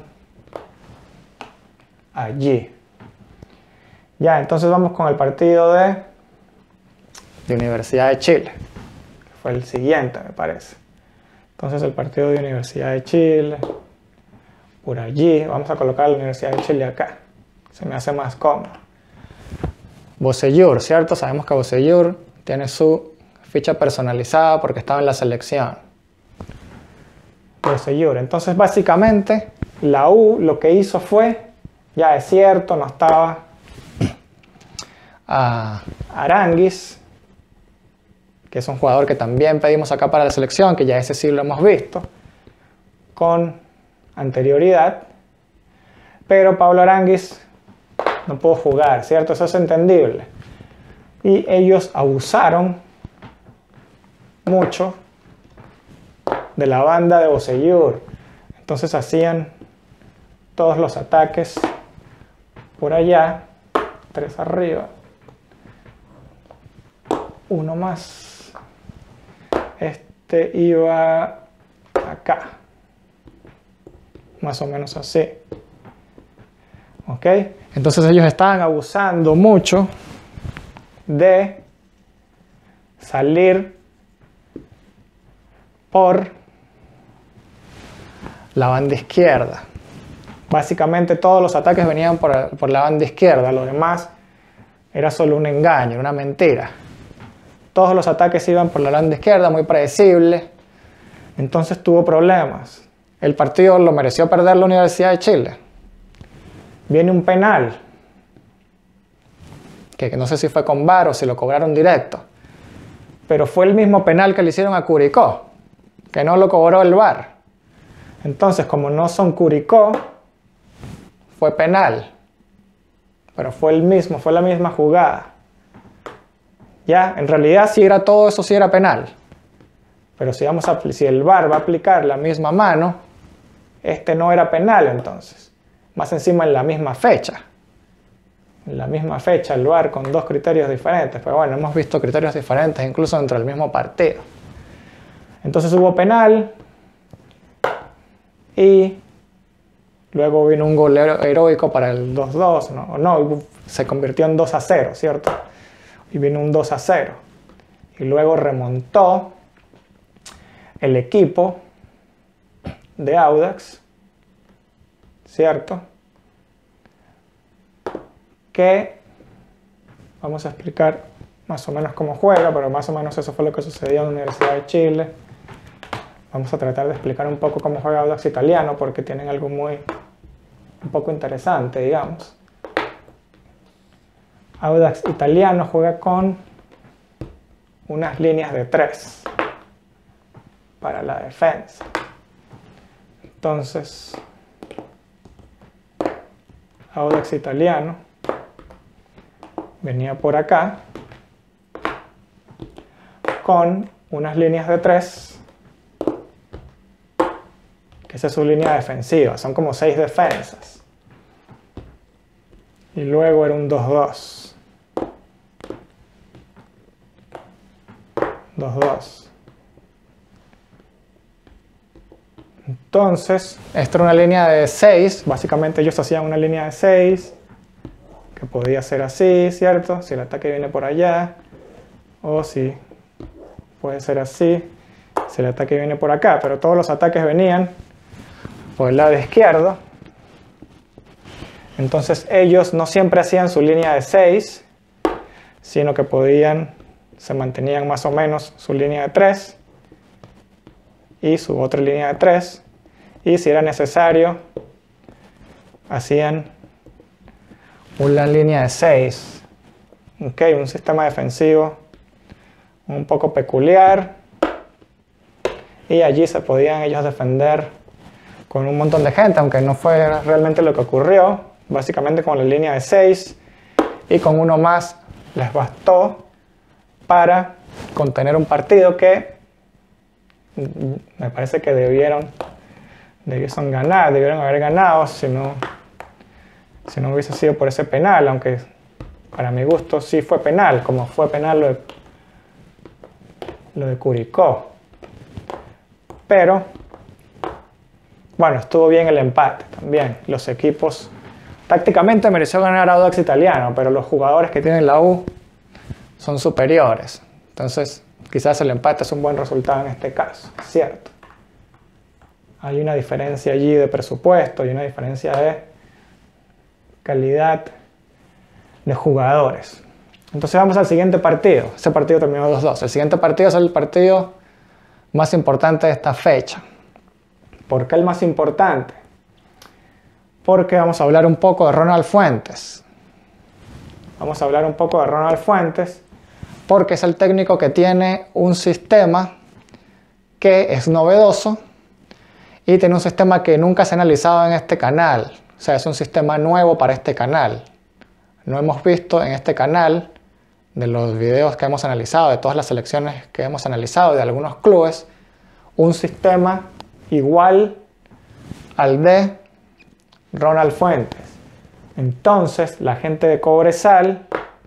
allí. Ya, entonces vamos con el partido de, de Universidad de Chile. Fue el siguiente, me parece. Entonces el partido de Universidad de Chile, por allí, vamos a colocar la Universidad de Chile acá. Se me hace más cómodo. Bocellur, ¿cierto? Sabemos que Bocellur tiene su ficha personalizada porque estaba en la selección. Bocellur. Entonces básicamente la U lo que hizo fue, ya es cierto, no estaba a Aranguis, que es un jugador que también pedimos acá para la selección, que ya ese sí lo hemos visto con anterioridad, pero Pablo Aranguis no pudo jugar, ¿cierto? Eso es entendible. Y ellos abusaron mucho de la banda de Bocellur. Entonces hacían todos los ataques por allá, tres arriba, uno más. Este iba acá, más o menos así. ¿Ok? Entonces ellos estaban abusando mucho de salir por la banda izquierda. Básicamente todos los ataques venían por, por la banda izquierda, lo demás era solo un engaño, una mentira. Todos los ataques iban por la banda izquierda, muy predecible. Entonces tuvo problemas. El partido lo mereció perder la Universidad de Chile. Viene un penal, que no sé si fue con V A R o si lo cobraron directo, pero fue el mismo penal que le hicieron a Curicó, que no lo cobró el V A R. Entonces, como no son Curicó, fue penal, pero fue el mismo, fue la misma jugada. Ya, en realidad si era todo eso, sí era penal, pero si, vamos a, si el V A R va a aplicar la misma mano, este no era penal entonces. Más encima en la misma fecha. En la misma fecha el V A R con dos criterios diferentes. Pero bueno, hemos visto criterios diferentes incluso dentro del mismo partido. Entonces hubo penal. Y luego vino un gol heroico para el dos dos. No, no, se convirtió en dos a cero, ¿cierto? Y vino un dos a cero. Y luego remontó el equipo de Audax, ¿cierto? Que vamos a explicar más o menos cómo juega, pero más o menos eso fue lo que sucedió en la Universidad de Chile. Vamos a tratar de explicar un poco cómo juega Audax Italiano, porque tienen algo muy, un poco interesante, digamos. Audax Italiano juega con unas líneas de tres para la defensa. Entonces, Audax Italiano venía por acá con unas líneas de tres, que esa es su línea defensiva, son como seis defensas. Y luego era un dos dos. dos dos. Entonces, esta era una línea de seis, básicamente ellos hacían una línea de seis, que podía ser así, ¿cierto? Si el ataque viene por allá, o si puede ser así, si el ataque viene por acá, pero todos los ataques venían por el lado izquierdo. Entonces ellos no siempre hacían su línea de seis, sino que podían, se mantenían más o menos su línea de tres y su otra línea de tres, y si era necesario hacían una línea de seis. Ok, un sistema defensivo un poco peculiar, y allí se podían ellos defender con un montón de gente, aunque no fue realmente lo que ocurrió, básicamente con la línea de seis, y con uno más les bastó para contener un partido que me parece que debieron, debieron ganar, debieron haber ganado si no, si no hubiese sido por ese penal, aunque para mi gusto sí fue penal, como fue penal lo de, lo de Curicó. Pero, bueno, estuvo bien el empate también. Los equipos, tácticamente mereció ganar Audax Italiano, pero los jugadores que tienen la U son superiores. Entonces, quizás el empate es un buen resultado en este caso, ¿cierto? Hay una diferencia allí de presupuesto y una diferencia de calidad de jugadores. Entonces vamos al siguiente partido. Ese partido terminó dos dos. El siguiente partido es el partido más importante de esta fecha. ¿Por qué el más importante? Porque vamos a hablar un poco de Ronald Fuentes. Vamos a hablar un poco de Ronald Fuentes porque es el técnico que tiene un sistema que es novedoso y tiene un sistema que nunca se ha analizado en este canal. O sea, es un sistema nuevo para este canal. No hemos visto en este canal, de los videos que hemos analizado, de todas las selecciones que hemos analizado, de algunos clubes, un sistema igual al de Ronald Fuentes. Entonces, la gente de Cobresal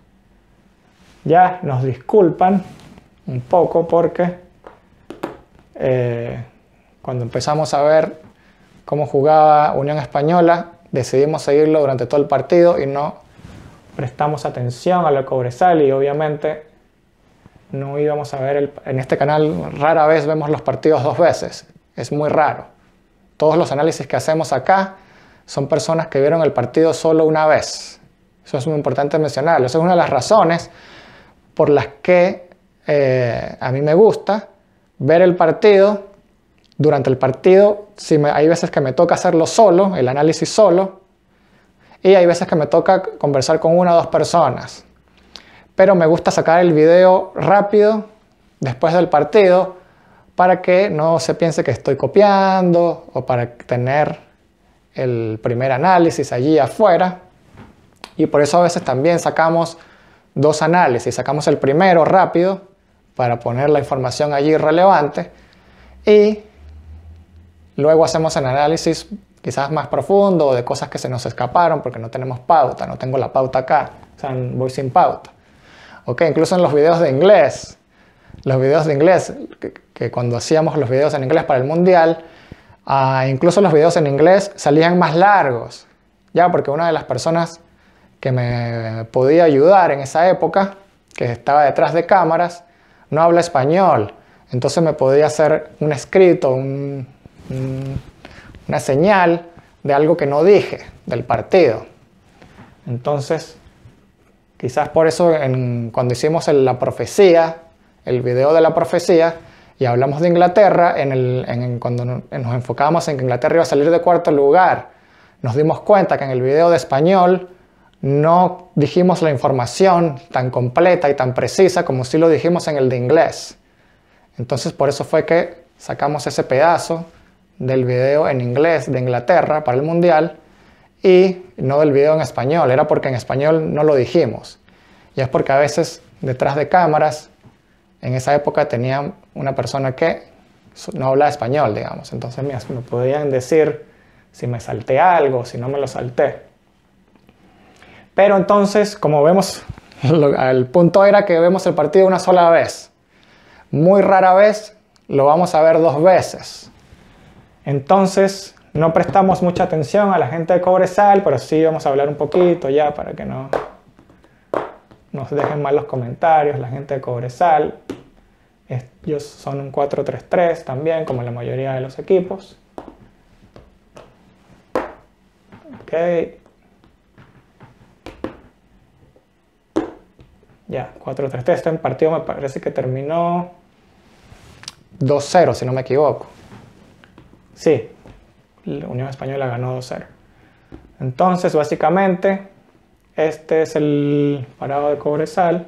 ya nos disculpan un poco porque eh, cuando empezamos a ver cómo jugaba Unión Española, decidimos seguirlo durante todo el partido y no prestamos atención a lo de Cobresal, y obviamente no íbamos a ver el, en este canal rara vez vemos los partidos dos veces, es muy raro. Todos los análisis que hacemos acá son personas que vieron el partido solo una vez. Eso es muy importante mencionarlo. Esa es una de las razones por las que eh, a mí me gusta ver el partido. Durante el partido, si me, hay veces que me toca hacerlo solo, el análisis solo, y hay veces que me toca conversar con una o dos personas. Pero me gusta sacar el video rápido después del partido para que no se piense que estoy copiando o para tener el primer análisis allí afuera. Y por eso a veces también sacamos dos análisis. Sacamos el primero rápido para poner la información allí relevante y luego hacemos el análisis quizás más profundo o de cosas que se nos escaparon porque no tenemos pauta, no tengo la pauta acá, o sea, voy sin pauta. Ok, incluso en los videos de inglés, los videos de inglés, que, que cuando hacíamos los videos en inglés para el mundial, uh, incluso los videos en inglés salían más largos, ya, porque una de las personas que me podía ayudar en esa época, que estaba detrás de cámaras, no habla español, entonces me podía hacer un escrito, un, un una señal de algo que no dije del partido. Entonces, quizás por eso en, cuando hicimos el, la profecía, el video de la profecía, y hablamos de Inglaterra, en el, en, cuando nos enfocábamos en que Inglaterra iba a salir de cuarto lugar, nos dimos cuenta que en el video de español no dijimos la información tan completa y tan precisa como si lo dijimos en el de inglés. Entonces, por eso fue que sacamos ese pedazo del video en inglés de Inglaterra para el mundial y no del video en español. Era porque en español no lo dijimos, y es porque a veces detrás de cámaras en esa época tenía una persona que no hablaba español, digamos. Entonces mira, me podían decir si me salté algo, si no me lo salté. Pero entonces, como vemos, el punto era que vemos el partido una sola vez. Muy rara vez lo vamos a ver dos veces. Entonces, no prestamos mucha atención a la gente de Cobresal, pero sí vamos a hablar un poquito ya para que no nos dejen mal los comentarios. La gente de Cobresal, ellos son un cuatro tres tres también, como la mayoría de los equipos. Ok. Ya, cuatro tres tres. Este partido me parece que terminó dos cero, si no me equivoco. Sí, la Unión Española ganó dos cero. Entonces, básicamente, este es el parado de Cobresal,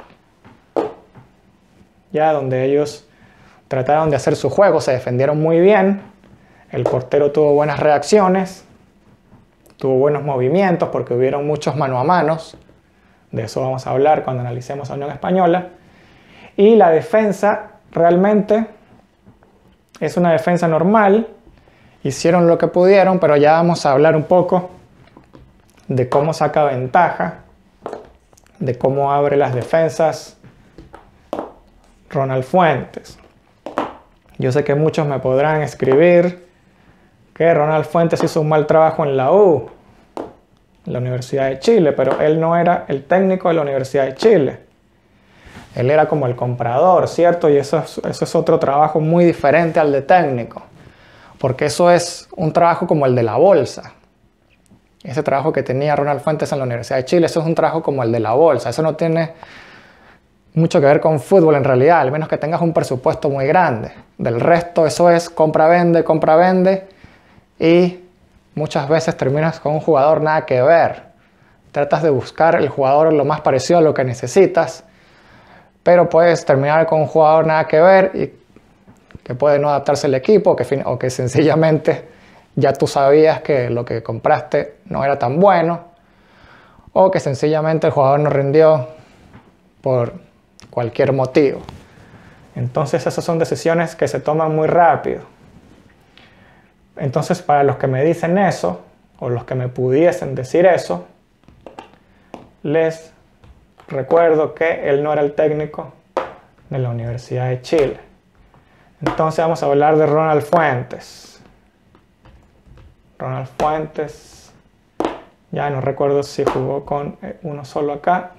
ya donde ellos trataron de hacer su juego, se defendieron muy bien, el portero tuvo buenas reacciones, tuvo buenos movimientos porque hubieron muchos mano a manos. De eso vamos a hablar cuando analicemos a Unión Española. Y la defensa realmente es una defensa normal. Hicieron lo que pudieron, pero ya vamos a hablar un poco de cómo saca ventaja, de cómo abre las defensas Ronald Fuentes. Yo sé que muchos me podrán escribir que Ronald Fuentes hizo un mal trabajo en la U, en la Universidad de Chile, pero él no era el técnico de la Universidad de Chile. Él era como el comprador, ¿cierto? Y eso es, eso es otro trabajo muy diferente al de técnico, porque eso es un trabajo como el de la bolsa. Ese trabajo que tenía Ronald Fuentes en la Universidad de Chile, eso es un trabajo como el de la bolsa. Eso no tiene mucho que ver con fútbol en realidad, al menos que tengas un presupuesto muy grande. Del resto, eso es compra-vende, compra-vende, y muchas veces terminas con un jugador nada que ver. Tratas de buscar el jugador lo más parecido a lo que necesitas, pero puedes terminar con un jugador nada que ver y que puede no adaptarse al equipo, que, o que sencillamente ya tú sabías que lo que compraste no era tan bueno, o que sencillamente el jugador no rindió por cualquier motivo. Entonces esas son decisiones que se toman muy rápido. Entonces, para los que me dicen eso, o los que me pudiesen decir eso, les recuerdo que él no era el técnico de la Universidad de Chile. Entonces vamos a hablar de Ronald Fuentes. Ronald Fuentes, ya no recuerdo si jugó con uno solo acá.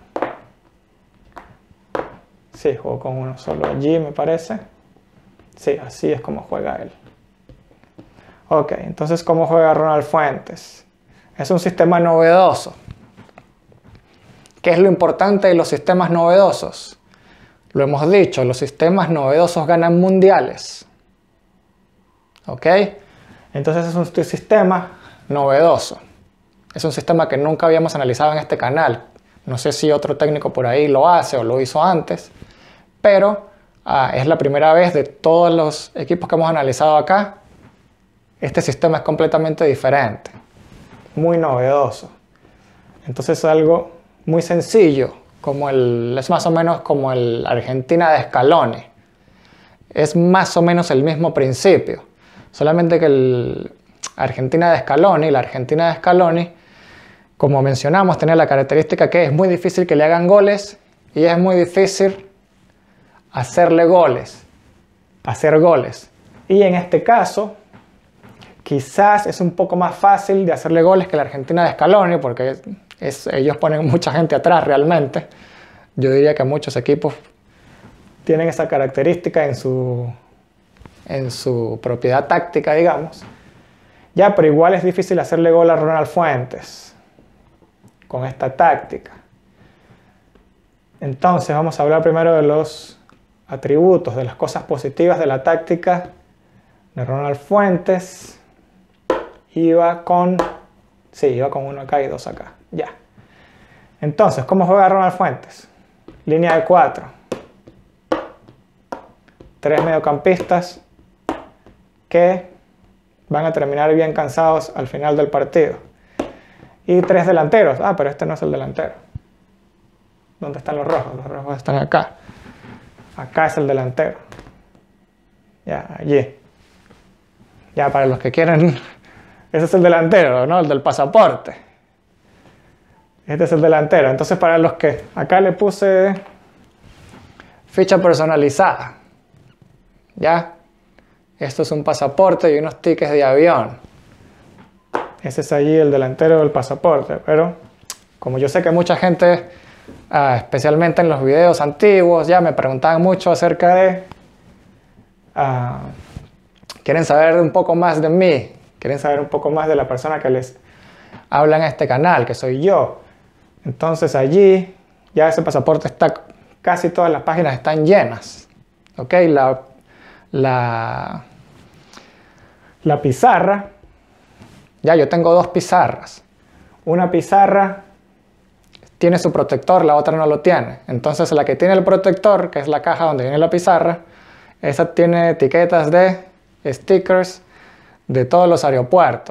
Sí, jugó con uno solo allí, me parece. Sí, así es como juega él. Ok, entonces, ¿cómo juega Ronald Fuentes? Es un sistema novedoso. ¿Qué es lo importante de los sistemas novedosos? Lo hemos dicho, los sistemas novedosos ganan mundiales. ¿Ok? Entonces es un sistema novedoso. Es un sistema que nunca habíamos analizado en este canal. No sé si otro técnico por ahí lo hace o lo hizo antes, pero ah, es la primera vez de todos los equipos que hemos analizado acá. Este sistema es completamente diferente, muy novedoso. Entonces es algo muy sencillo, como el, es más o menos como el Argentina de Scaloni. Es más o menos el mismo principio, solamente que el Argentina de Scaloni, la Argentina de Scaloni, como mencionamos, tenía la característica que es muy difícil que le hagan goles y es muy difícil hacerle goles, hacer goles. Y en este caso, quizás es un poco más fácil de hacerle goles que la Argentina de Scaloni, porque es, es, ellos ponen mucha gente atrás realmente. Yo diría que muchos equipos tienen esa característica en su, en su propiedad táctica, digamos. Ya, pero igual es difícil hacerle gol a Ronald Fuentes con esta táctica. Entonces vamos a hablar primero de los atributos, de las cosas positivas de la táctica de Ronald Fuentes. Iba con... Sí, iba con uno acá y dos acá. Ya. Entonces, ¿cómo juega Ronald Fuentes? Línea de cuatro. Tres mediocampistas que van a terminar bien cansados al final del partido. Y tres delanteros. Ah, pero este no es el delantero. ¿Dónde están los rojos? Los rojos están acá. Acá es el delantero. Ya, allí. Ya, para los que quieren... Ese es el delantero, ¿no? El del pasaporte. Este es el delantero. Entonces, para los que... Acá le puse ficha personalizada. ¿Ya? Esto es un pasaporte y unos tickets de avión. Ese es allí el delantero del pasaporte. Pero, como yo sé que mucha gente, uh, especialmente en los videos antiguos, ya me preguntaban mucho acerca de... Uh, quieren saber un poco más de mí. Quieren saber un poco más de la persona que les habla en este canal, que soy yo. Entonces allí ya ese pasaporte está, casi todas las páginas están llenas. ¿Ok? La, la, la pizarra, ya yo tengo dos pizarras. Una pizarra tiene su protector, la otra no lo tiene. Entonces la que tiene el protector, que es la caja donde viene la pizarra, esa tiene etiquetas de stickers de todos los aeropuertos,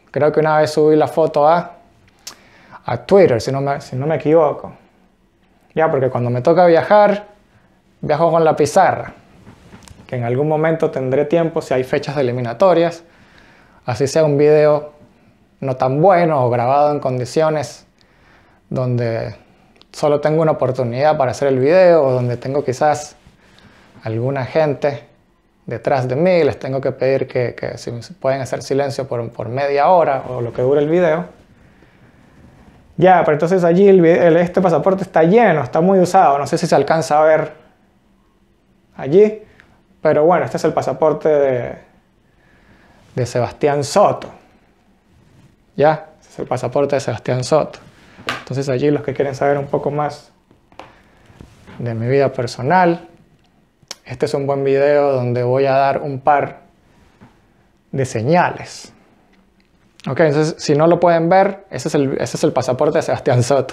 Creo que una vez subí la foto a, a Twitter, si no, me, si no me equivoco. Ya, porque cuando me toca viajar, viajo con la pizarra. Que en algún momento tendré tiempo si hay fechas de eliminatorias. Así sea un video no tan bueno o grabado en condiciones donde solo tengo una oportunidad para hacer el video o donde tengo quizás alguna gente detrás de mí, les tengo que pedir que, que si pueden hacer silencio por, por media hora o lo que dure el video. Ya, pero entonces allí el, el, este pasaporte está lleno, está muy usado, no sé si se alcanza a ver allí, pero bueno, este es el pasaporte de, de Sebastián Soto. Ya, este es el pasaporte de Sebastián Soto. Entonces allí los que quieren saber un poco más de mi vida personal, este es un buen video donde voy a dar un par de señales. Ok, entonces si no lo pueden ver, ese es el, ese es el pasaporte de Sebastián Soto.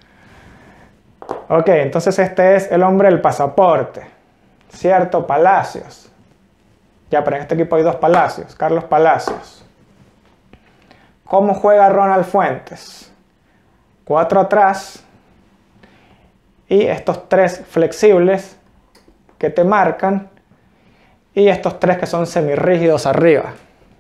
Ok, entonces este es el hombre del pasaporte, ¿cierto? Palacios. Ya, pero en este equipo hay dos Palacios, Carlos Palacios. ¿Cómo juega Ronald Fuentes? Cuatro atrás y estos tres flexibles que te marcan y estos tres que son semirrígidos arriba.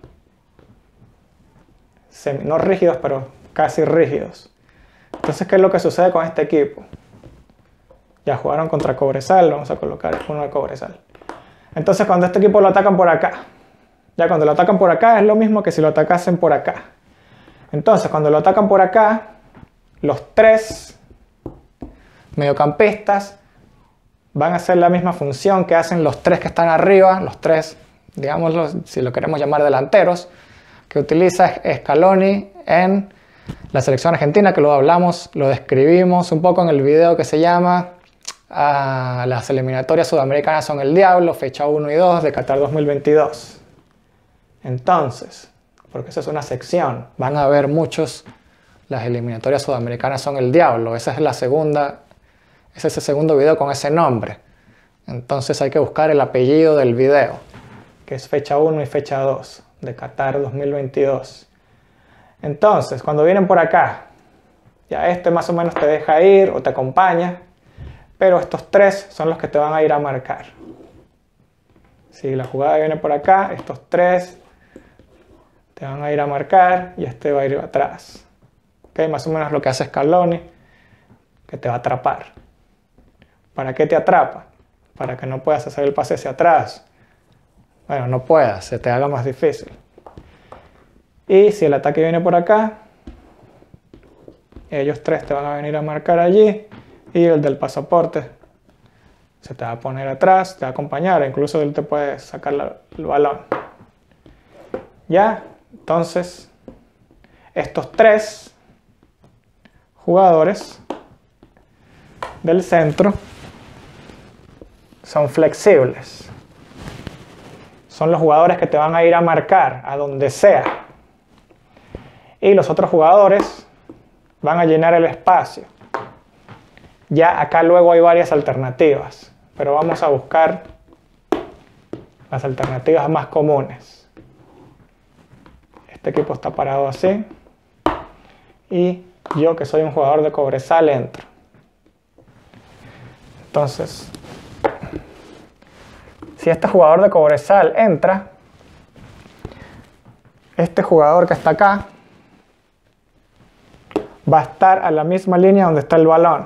Semi, no rígidos, pero casi rígidos. Entonces, ¿qué es lo que sucede con este equipo? Ya jugaron contra Cobresal, vamos a colocar uno de Cobresal. Entonces, cuando este equipo lo atacan por acá, ya cuando lo atacan por acá es lo mismo que si lo atacasen por acá. Entonces, cuando lo atacan por acá, los tres mediocampistas van a hacer la misma función que hacen los tres que están arriba, los tres, digámoslo, si lo queremos llamar delanteros, que utiliza Scaloni en la selección argentina, que lo hablamos, lo describimos un poco en el video que se llama uh, Las eliminatorias sudamericanas son el diablo, fecha uno y dos de Qatar dos mil veintidós. Entonces, porque esa es una sección, van a ver muchos, las eliminatorias sudamericanas son el diablo, esa es la segunda. Es ese segundo video con ese nombre. Entonces hay que buscar el apellido del video, que es fecha uno y fecha dos de Qatar dos mil veintidós. Entonces, cuando vienen por acá, ya este más o menos te deja ir o te acompaña, pero estos tres son los que te van a ir a marcar. Si la jugada viene por acá, estos tres te van a ir a marcar y este va a ir atrás. ¿Okay? Más o menos lo que hace Scaloni, que te va a atrapar. ¿Para qué te atrapa? Para que no puedas hacer el pase hacia atrás. Bueno, no puedas, se te haga más difícil. Y si el ataque viene por acá, ellos tres te van a venir a marcar allí y el del pasaporte se te va a poner atrás, te va a acompañar, incluso él te puede sacar la, el balón. ¿Ya? Entonces, estos tres jugadores del centro son flexibles. Son los jugadores que te van a ir a marcar a donde sea. Y los otros jugadores van a llenar el espacio. Ya acá luego hay varias alternativas, pero vamos a buscar las alternativas más comunes. Este equipo está parado así. Y yo, que soy un jugador de Cobresal, entro. Entonces, si este jugador de Cobresal entra, este jugador que está acá va a estar a la misma línea donde está el balón.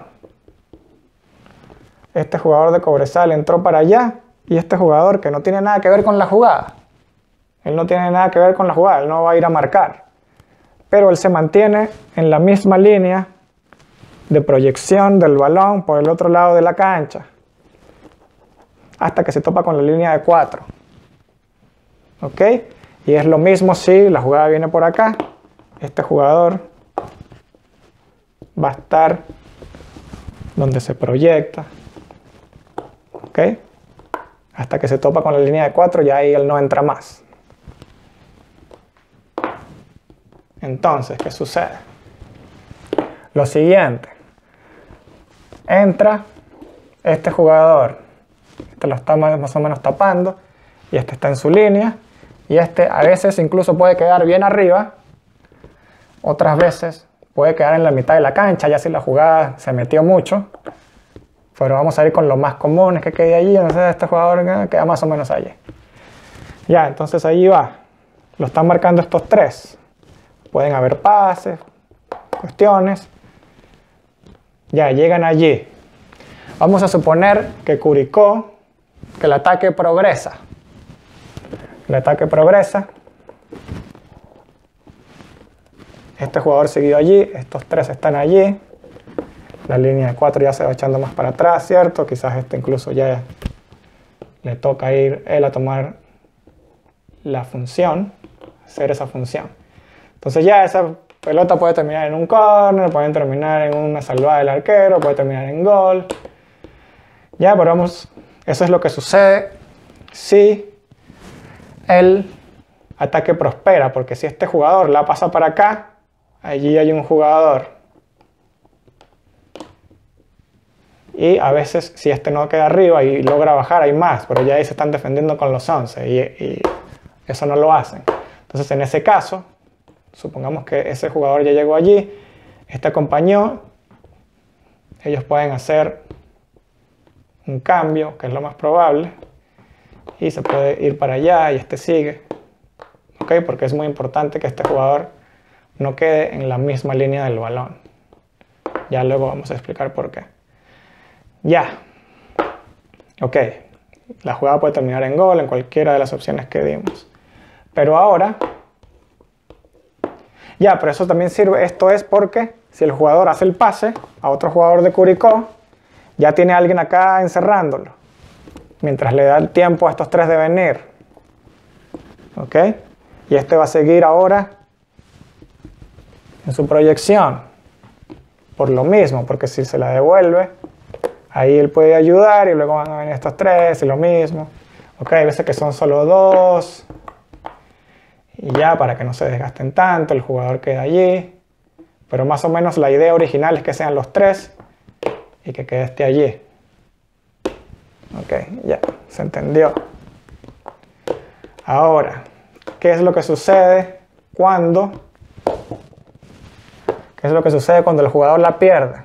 Este jugador de Cobresal entró para allá y este jugador, que no tiene nada que ver con la jugada, él no tiene nada que ver con la jugada, él no va a ir a marcar, pero él se mantiene en la misma línea de proyección del balón por el otro lado de la cancha hasta que se topa con la línea de cuatro. ¿Ok? Y es lo mismo si la jugada viene por acá, este jugador va a estar donde se proyecta, ¿ok? Hasta que se topa con la línea de cuatro y ahí él no entra más. Entonces, ¿qué sucede? Lo siguiente, entra este jugador, este lo está más o menos tapando y este está en su línea y este a veces incluso puede quedar bien arriba otras veces puede quedar en la mitad de la cancha, ya si la jugada se metió mucho. Pero vamos a ir con lo más común, es que quede allí, entonces este jugador queda más o menos allí. Ya, entonces ahí va. Lo están marcando estos tres. Pueden haber pases, cuestiones. Ya, llegan allí. Vamos a suponer que Curicó, que el ataque progresa. El ataque progresa. Este jugador siguió allí, estos tres están allí. La línea de cuatro ya se va echando más para atrás, ¿cierto? Quizás este incluso ya le toca ir él a tomar la función, hacer esa función. Entonces ya esa pelota puede terminar en un córner, puede terminar en una salvada del arquero, puede terminar en gol. Ya, pero vamos, eso es lo que sucede si el ataque prospera, porque si este jugador la pasa para acá, allí hay un jugador. Y a veces si este no queda arriba y logra bajar hay más, pero ya ahí se están defendiendo con los once y, y eso no lo hacen. Entonces en ese caso, supongamos que ese jugador ya llegó allí, este acompañó, ellos pueden hacer un cambio, que es lo más probable, y se puede ir para allá y este sigue. ¿Ok? Porque es muy importante que este jugador no quede en la misma línea del balón. Ya luego vamos a explicar por qué. Ya. Ok. La jugada puede terminar en gol en cualquiera de las opciones que dimos. Pero ahora... Ya, pero eso también sirve. Esto es porque si el jugador hace el pase a otro jugador de Curicó, ya tiene alguien acá encerrándolo. Mientras le da el tiempo a estos tres de venir. Ok. Y este va a seguir ahora en su proyección. Por lo mismo, porque si se la devuelve... Ahí él puede ayudar y luego van a venir estos tres y lo mismo. Ok, hay veces que son solo dos. Y ya, para que no se desgasten tanto, el jugador queda allí. Pero más o menos la idea original es que sean los tres y que quede este allí. Ok, ya, se entendió. Ahora, ¿qué es lo que sucede cuando... ¿Qué es lo que sucede cuando el jugador la pierde?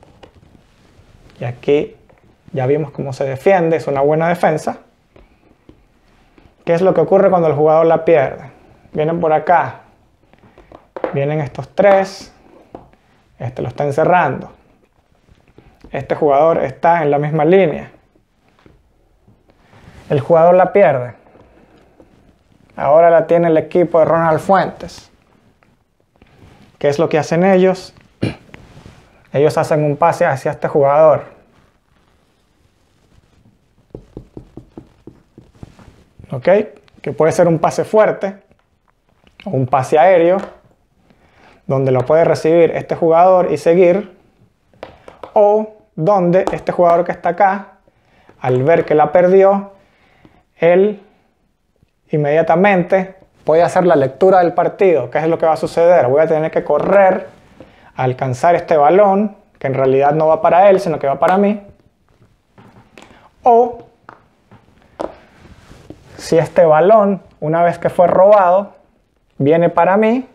Y aquí ya vimos cómo se defiende, es una buena defensa. ¿Qué es lo que ocurre cuando el jugador la pierde? Vienen por acá, vienen estos tres, este lo está encerrando. Este jugador está en la misma línea. El jugador la pierde. Ahora la tiene el equipo de Ronald Fuentes. ¿Qué es lo que hacen ellos? Ellos hacen un pase hacia este jugador. ¿Ok? Que puede ser un pase fuerte o un pase aéreo, donde lo puede recibir este jugador y seguir, o donde este jugador que está acá, al ver que la perdió, él inmediatamente puede hacer la lectura del partido. ¿Qué es lo que va a suceder? Voy a tener que correr a alcanzar este balón, que en realidad no va para él, sino que va para mí. O, si este balón, una vez que fue robado, viene para mí,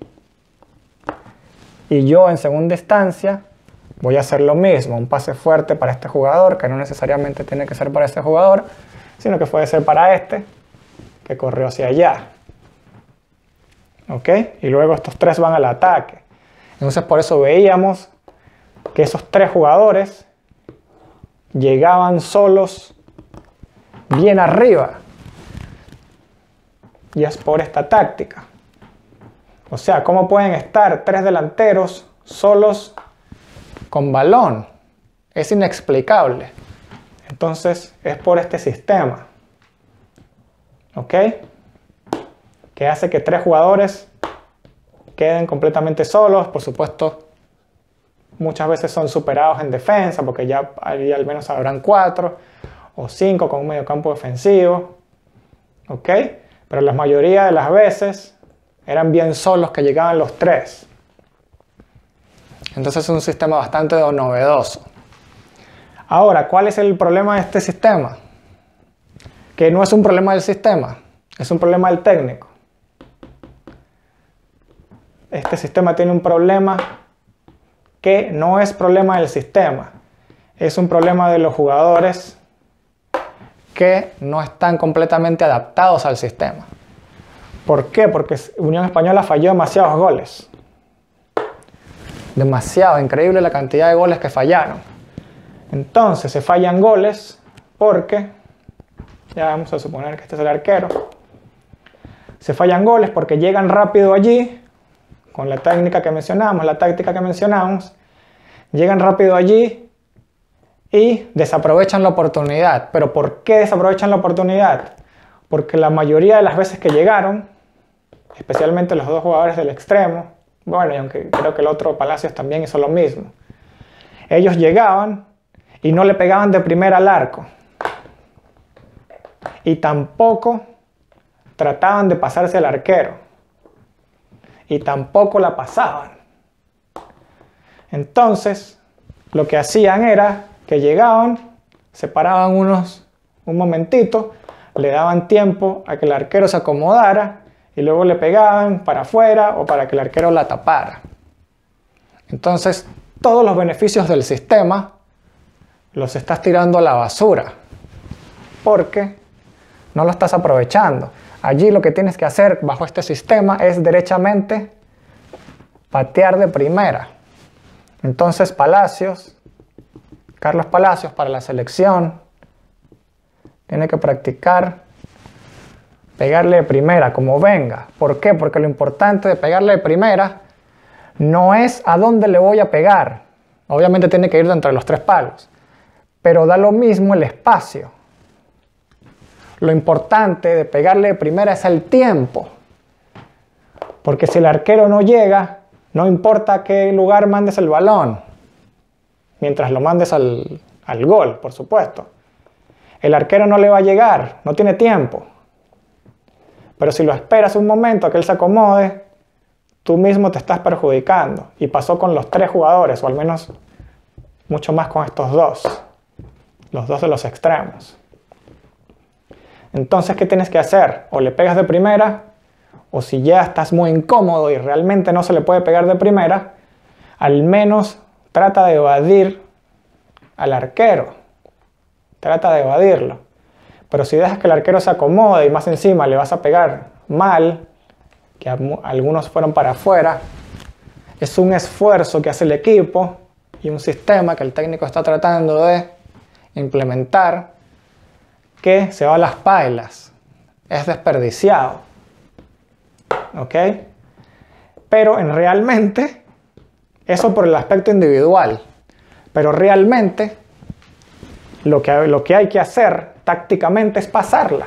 y yo en segunda instancia voy a hacer lo mismo, un pase fuerte para este jugador, que no necesariamente tiene que ser para este jugador, sino que puede ser para este, que corrió hacia allá. ¿Ok? Y luego estos tres van al ataque. Entonces por eso veíamos que esos tres jugadores llegaban solos bien arriba. Y es por esta táctica. O sea, ¿cómo pueden estar tres delanteros solos con balón? Es inexplicable. Entonces es por este sistema. ¿Ok? Que hace que tres jugadores queden completamente solos. Por supuesto, muchas veces son superados en defensa, porque ya ahí al menos habrán cuatro o cinco con un mediocampo defensivo. ¿Ok? Pero la mayoría de las veces eran bien solos que llegaban los tres. Entonces es un sistema bastante novedoso. Ahora, ¿cuál es el problema de este sistema? Que no es un problema del sistema, es un problema del técnico. este sistema tiene un problema que no es problema del sistema, es un problema de los jugadores que no están completamente adaptados al sistema. ¿Por qué? Porque Unión Española falló demasiados goles. Demasiado, increíble la cantidad de goles que fallaron. Entonces se fallan goles porque, ya vamos a suponer que este es el arquero, se fallan goles porque llegan rápido allí, con la técnica que mencionamos, la táctica que mencionamos, llegan rápido allí y desaprovechan la oportunidad. ¿Pero por qué desaprovechan la oportunidad? Porque la mayoría de las veces que llegaron, especialmente los dos jugadores del extremo, bueno, y aunque creo que el otro Palacios también hizo lo mismo, ellos llegaban y no le pegaban de primera al arco. Y tampoco trataban de pasarse al arquero. Y tampoco la pasaban. Entonces, lo que hacían era que llegaban, se paraban unos, un momentito, le daban tiempo a que el arquero se acomodara y luego le pegaban para afuera o para que el arquero la tapara. Entonces, todos los beneficios del sistema los estás tirando a la basura porque no lo estás aprovechando. Allí lo que tienes que hacer bajo este sistema es derechamente patear de primera. Entonces Palacios, Carlos Palacios para la selección, tiene que practicar pegarle de primera como venga. ¿Por qué? Porque lo importante de pegarle de primera no es a dónde le voy a pegar. Obviamente tiene que ir dentro de los tres palos, pero da lo mismo el espacio. Lo importante de pegarle de primera es el tiempo. Porque si el arquero no llega, no importa a qué lugar mandes el balón. Mientras lo mandes al, al gol, por supuesto. El arquero no le va a llegar, no tiene tiempo. Pero si lo esperas un momento a que él se acomode, tú mismo te estás perjudicando. Y pasó con los tres jugadores, o al menos mucho más con estos dos. Los dos de los extremos. Entonces, ¿qué tienes que hacer? O le pegas de primera, o si ya estás muy incómodo y realmente no se le puede pegar de primera, al menos trata de evadir al arquero. Trata de evadirlo. Pero si dejas que el arquero se acomode y más encima le vas a pegar mal, que algunos fueron para afuera, es un esfuerzo que hace el equipo y un sistema que el técnico está tratando de implementar, que se va a las pailas, es desperdiciado, ¿ok? Pero en realmente, eso por el aspecto individual, pero realmente lo que, lo que hay que hacer tácticamente es pasarla,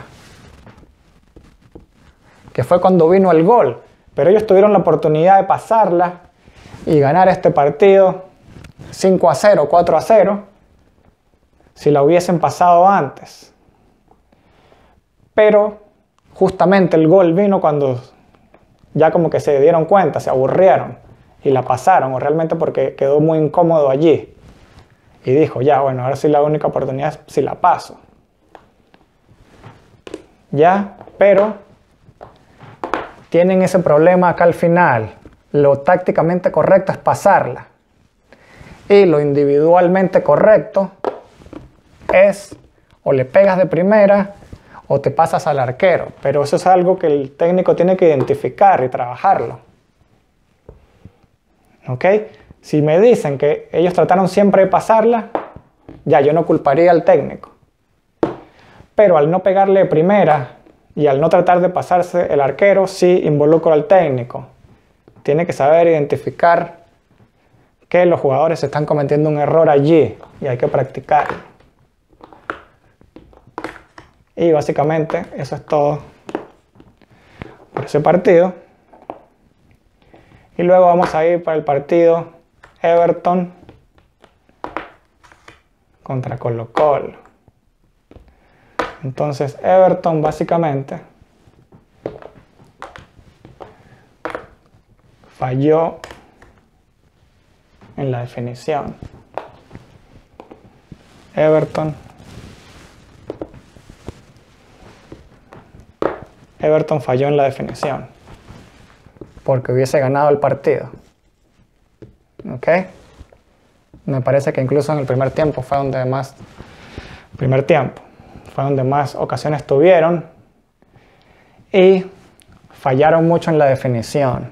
que fue cuando vino el gol, pero ellos tuvieron la oportunidad de pasarla y ganar este partido cinco a cero, cuatro a cero, si la hubiesen pasado antes. Pero justamente el gol vino cuando ya como que se dieron cuenta, se aburrieron y la pasaron, o realmente porque quedó muy incómodo allí. Y dijo, ya, bueno, ahora sí la única oportunidad es si la paso. Ya, pero tienen ese problema acá al final. Lo tácticamente correcto es pasarla. Y lo individualmente correcto es o le pegas de primera o te pasas al arquero, pero eso es algo que el técnico tiene que identificar y trabajarlo. ¿Ok? Si me dicen que ellos trataron siempre de pasarla, ya yo no culparía al técnico. Pero al no pegarle de primera y al no tratar de pasarse el arquero, sí involucro al técnico. Tiene que saber identificar que los jugadores están cometiendo un error allí y hay que practicar. Y básicamente eso es todo por ese partido. Y luego vamos a ir para el partido Everton contra Colo-Colo. Entonces Everton básicamente falló en la definición. Everton Everton falló en la definición. porque hubiese ganado el partido. ¿Ok? Me parece que incluso en el primer tiempo fue donde más... Primer tiempo. Fue donde más ocasiones tuvieron. Y fallaron mucho en la definición.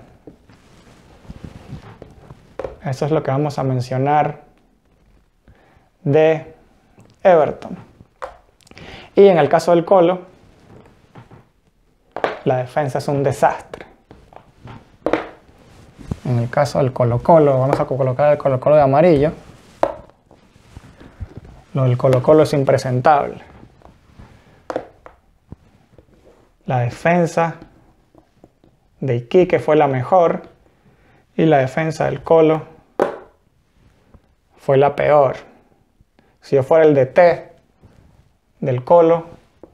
Eso es lo que vamos a mencionar de Everton. Y en el caso del Colo, la defensa es un desastre. En el caso del Colo-Colo, vamos a colocar el Colo-Colo de amarillo. Lo del Colo-Colo es impresentable. La defensa de Iquique fue la mejor y la defensa del Colo fue la peor. Si yo fuera el D T del Colo,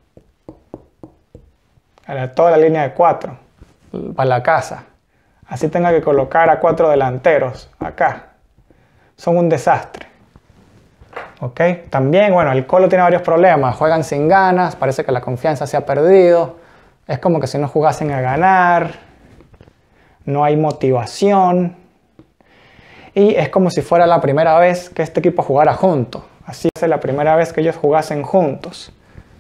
era toda la línea de cuatro para la casa. Así tenga que colocar a cuatro delanteros acá. Son un desastre. ¿Ok? También, bueno, el Colo tiene varios problemas. Juegan sin ganas, parece que la confianza se ha perdido. Es como que si no jugasen a ganar. No hay motivación. Y es como si fuera la primera vez que este equipo jugara junto. Así es la primera vez que ellos jugasen juntos.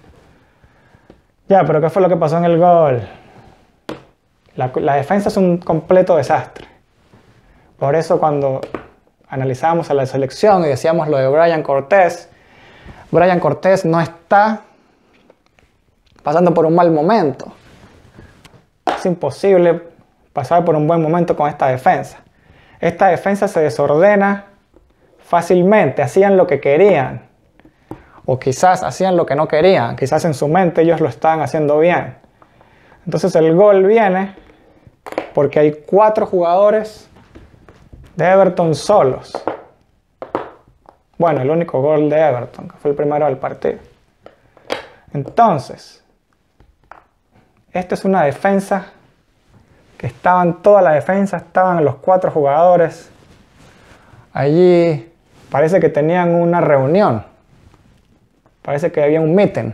Ya, pero ¿qué fue lo que pasó en el gol? La, la defensa es un completo desastre. Por eso cuando analizábamos a la selección y decíamos lo de Brian Cortés, Brian Cortés no está pasando por un mal momento. Es imposible pasar por un buen momento con esta defensa. Esta defensa se desordena fácilmente, hacían lo que querían. O quizás hacían lo que no querían. Quizás en su mente ellos lo estaban haciendo bien. Entonces el gol viene porque hay cuatro jugadores de Everton solos. Bueno, el único gol de Everton, que fue el primero del partido. Entonces, esta es una defensa que estaban, toda la defensa, estaban los cuatro jugadores. Allí parece que tenían una reunión. Parece que había un meeting.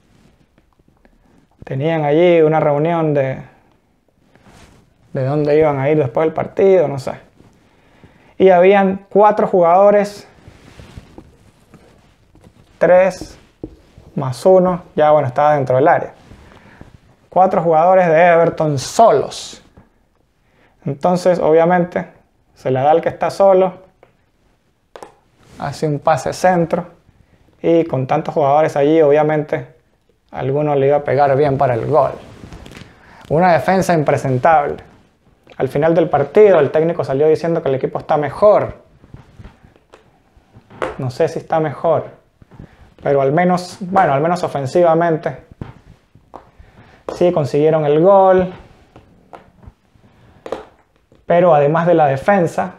Tenían allí una reunión de, de dónde iban a ir después del partido, no sé. Y habían cuatro jugadores, tres más uno, ya bueno, estaba dentro del área. Cuatro jugadores de Everton solos. Entonces, obviamente, se le da al que está solo, hace un pase centro, y con tantos jugadores allí, obviamente, alguno le iba a pegar bien para el gol. Una defensa impresentable. Al final del partido, el técnico salió diciendo que el equipo está mejor. No sé si está mejor, pero al menos, bueno, al menos ofensivamente, sí consiguieron el gol. Pero además de la defensa,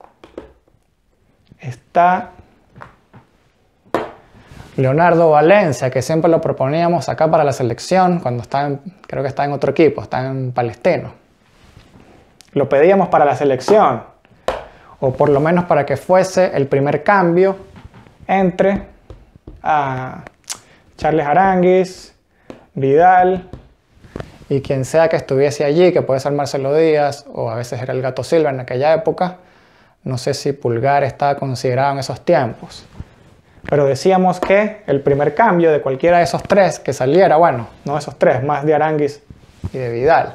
está Leonardo Valencia, que siempre lo proponíamos acá para la selección, cuando está en, creo que está en otro equipo, está en Palestino. Lo pedíamos para la selección, o por lo menos para que fuese el primer cambio entre a Charles Aranguis, Vidal y quien sea que estuviese allí, que puede ser Marcelo Díaz o a veces era el Gato Silva en aquella época. No sé si Pulgar estaba considerado en esos tiempos. Pero decíamos que el primer cambio de cualquiera de esos tres que saliera, bueno, no esos tres, más de Aranguis y de Vidal,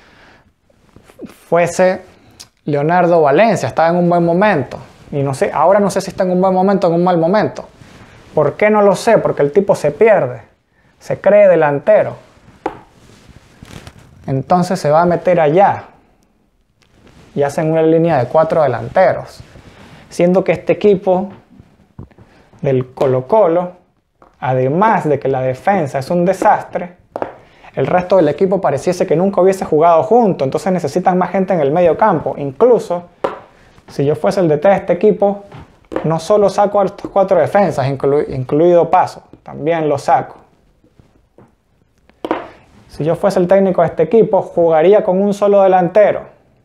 fuese Leonardo Valencia. Estaba en un buen momento. Y no sé, ahora no sé si está en un buen momento o en un mal momento. ¿Por qué? No lo sé, porque el tipo se pierde. Se cree delantero. Entonces se va a meter allá. Y hacen una línea de cuatro delanteros. Siendo que este equipo del Colo-Colo, además de que la defensa es un desastre, el resto del equipo pareciese que nunca hubiese jugado junto. Entonces necesitan más gente en el medio campo. Incluso, si yo fuese el D T de este equipo, no solo saco a estos cuatro defensas, inclu incluido Paso, también lo saco. Si yo fuese el técnico de este equipo, jugaría con un solo delantero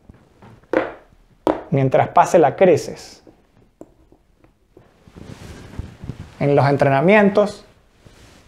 mientras pase la crisis. En los entrenamientos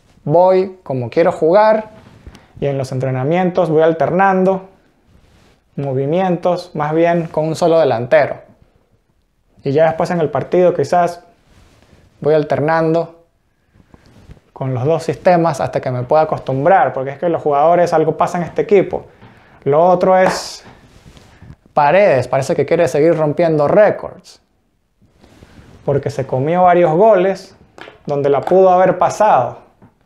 voy como quiero jugar y en los entrenamientos voy alternando movimientos más bien con un solo delantero. Y ya después en el partido quizás voy alternando con los dos sistemas hasta que me pueda acostumbrar, porque es que los jugadores, algo pasa en este equipo. Lo otro es Paredes, parece que quiere seguir rompiendo récords, porque se comió varios goles donde la pudo haber pasado.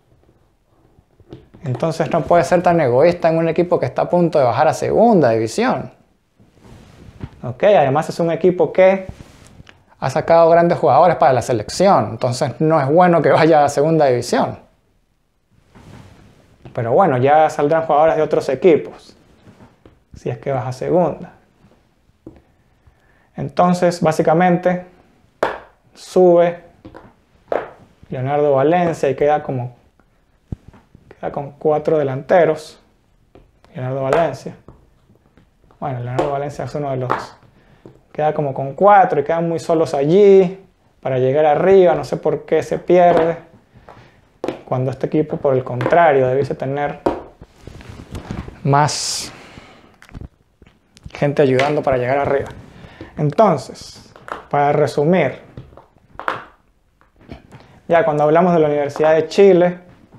Entonces no puede ser tan egoísta en un equipo que está a punto de bajar a segunda división. Ok, además es un equipo que ha sacado grandes jugadores para la selección, entonces no es bueno que vaya a segunda división. Pero bueno, ya saldrán jugadores de otros equipos, si es que vas a segunda. Entonces, básicamente, sube Leonardo Valencia y queda como queda con cuatro delanteros. Leonardo Valencia. Bueno, Leonardo Valencia es uno de los... Queda como con cuatro y quedan muy solos allí para llegar arriba. No sé por qué se pierde. Cuando este equipo, por el contrario, debiese tener más gente ayudando para llegar arriba. Entonces, para resumir, ya cuando hablamos de la Universidad de Chile,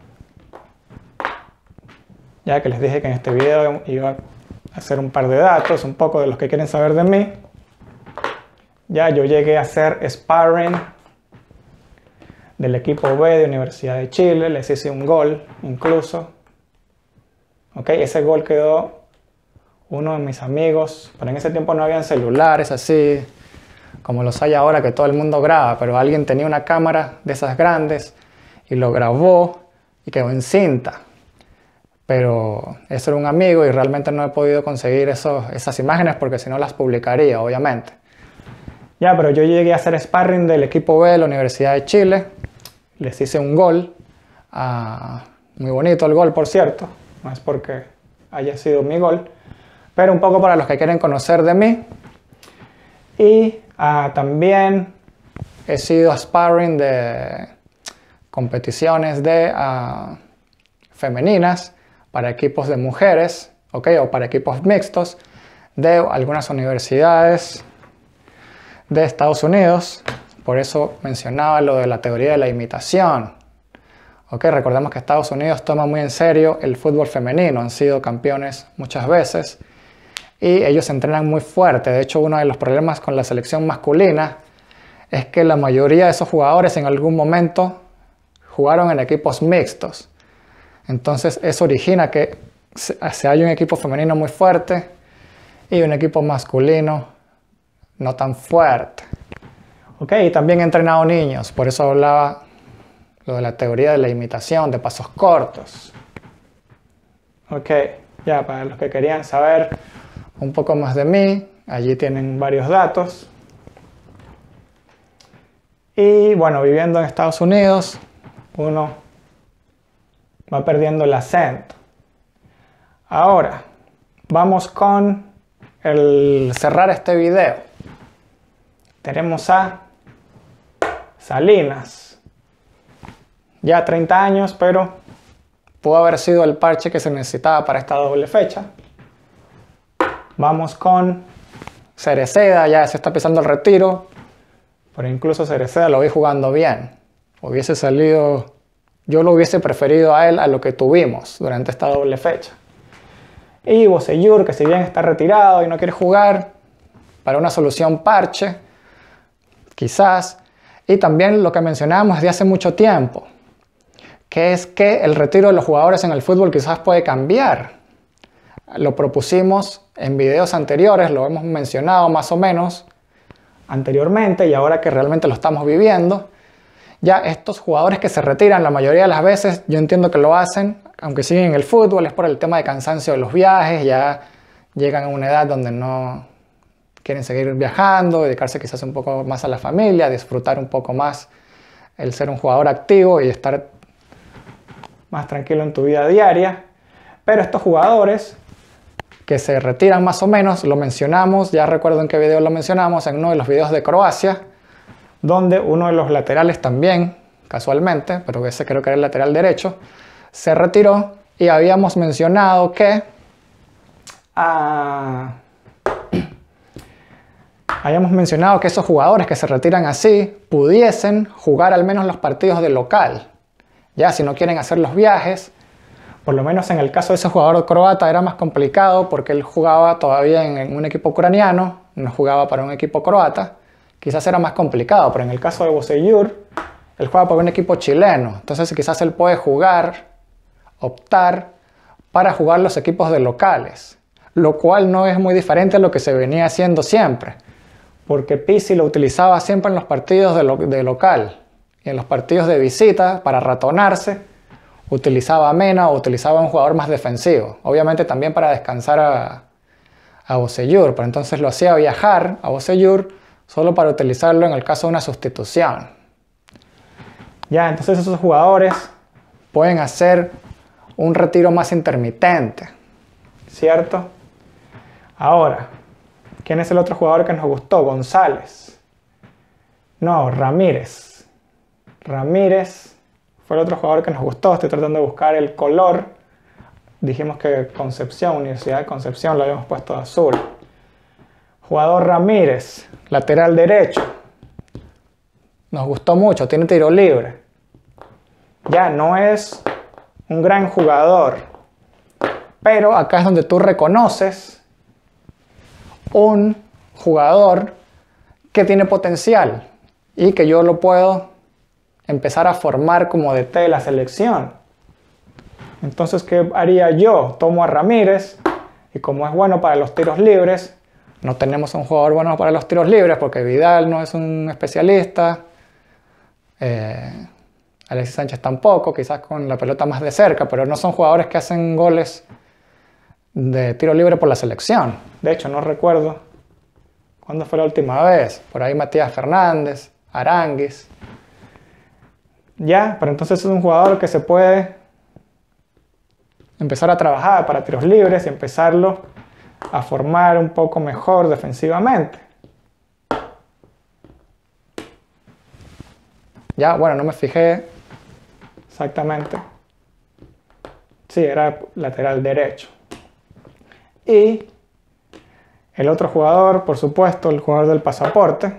ya que les dije que en este video iba a hacer un par de datos, un poco de los que quieren saber de mí, ya yo llegué a hacer sparring del equipo B de Universidad de Chile, les hice un gol incluso. Ok, ese gol quedó uno de mis amigos, pero en ese tiempo no habían celulares así como los hay ahora que todo el mundo graba, pero alguien tenía una cámara de esas grandes y lo grabó y quedó en cinta. Pero eso era un amigo y realmente no he podido conseguir esos, esas imágenes porque si no las publicaría, obviamente. Ya, pero yo llegué a hacer sparring del equipo B de la Universidad de Chile. Les hice un gol. Uh, muy bonito el gol, por cierto. No es porque haya sido mi gol. Pero un poco para los que quieren conocer de mí. Y uh, también he sido sparring de competiciones de uh, femeninas para equipos de mujeres, ¿okay? O para equipos mixtos de algunas universidades de Estados Unidos. Por eso mencionaba lo de la teoría de la imitación. ¿Okay? Recordemos que Estados Unidos toma muy en serio el fútbol femenino, han sido campeones muchas veces y ellos entrenan muy fuerte. De hecho, uno de los problemas con la selección masculina es que la mayoría de esos jugadores en algún momento jugaron en equipos mixtos. Entonces eso origina que se haya un equipo femenino muy fuerte y un equipo masculino no tan fuerte. Ok, y también he entrenado niños, por eso hablaba lo de la teoría de la imitación, de pasos cortos. Ok, ya para los que querían saber un poco más de mí, allí tienen varios datos. Y bueno, viviendo en Estados Unidos, uno va perdiendo el acento. Ahora, vamos con el cerrar este video. Tenemos a Salinas. Ya treinta años, pero pudo haber sido el parche que se necesitaba para esta doble fecha. Vamos con Cereceda, ya se está empezando el retiro, pero incluso Cereceda lo vi jugando bien. Hubiese salido... Yo lo hubiese preferido a él a lo que tuvimos durante esta doble fecha. Y Bocellur, que si bien está retirado y no quiere jugar, para una solución parche, quizás. Y también lo que mencionábamos de hace mucho tiempo, que es que el retiro de los jugadores en el fútbol quizás puede cambiar. Lo propusimos en videos anteriores, lo hemos mencionado más o menos anteriormente y ahora que realmente lo estamos viviendo. Ya estos jugadores que se retiran la mayoría de las veces, yo entiendo que lo hacen, aunque siguen en el fútbol, es por el tema de cansancio de los viajes, ya llegan a una edad donde no quieren seguir viajando, dedicarse quizás un poco más a la familia, disfrutar un poco más el ser un jugador activo y estar más tranquilo en tu vida diaria. Pero estos jugadores que se retiran más o menos, lo mencionamos, ya recuerdo en qué video lo mencionamos, en uno de los videos de Croacia, donde uno de los laterales también, casualmente, pero ese creo que era el lateral derecho, se retiró y habíamos mencionado que a... Habíamos mencionado que esos jugadores que se retiran así pudiesen jugar al menos los partidos de local. Ya, si no quieren hacer los viajes, por lo menos en el caso de ese jugador croata era más complicado porque él jugaba todavía en un equipo ucraniano, no jugaba para un equipo croata. Quizás era más complicado, pero en el caso de Bocellur, él juega para un equipo chileno. Entonces quizás él puede jugar, optar para jugar los equipos de locales, lo cual no es muy diferente a lo que se venía haciendo siempre, porque Pizzi lo utilizaba siempre en los partidos de, lo, de local y en los partidos de visita para ratonarse, utilizaba a Mena o utilizaba a un jugador más defensivo, obviamente también para descansar a, a Bocellur, pero entonces lo hacía viajar a Bocellur solo para utilizarlo en el caso de una sustitución. Ya, entonces esos jugadores pueden hacer un retiro más intermitente, ¿cierto? Ahora, ¿quién es el otro jugador que nos gustó? González. No, Ramírez. Ramírez fue el otro jugador que nos gustó. Estoy tratando de buscar el color. Dijimos que Concepción, Universidad de Concepción, lo habíamos puesto de azul. Jugador Ramírez, lateral derecho. Nos gustó mucho, tiene tiro libre. Ya, no es un gran jugador, pero acá es donde tú reconoces un jugador que tiene potencial y que yo lo puedo empezar a formar como D T de la selección. Entonces, ¿qué haría yo? Tomo a Ramírez y como es bueno para los tiros libres, no tenemos un jugador bueno para los tiros libres porque Vidal no es un especialista, eh, Alexis Sánchez tampoco, quizás con la pelota más de cerca, pero no son jugadores que hacen goles de tiro libre por la selección. De hecho, no recuerdo cuándo fue la última vez. Por ahí Matías Fernández, Aránguiz. Ya, pero entonces es un jugador que se puede empezar a trabajar para tiros libres y empezarlo a formar un poco mejor defensivamente. Ya, bueno, no me fijé exactamente. Sí, era lateral derecho. Y el otro jugador, por supuesto, el jugador del pasaporte.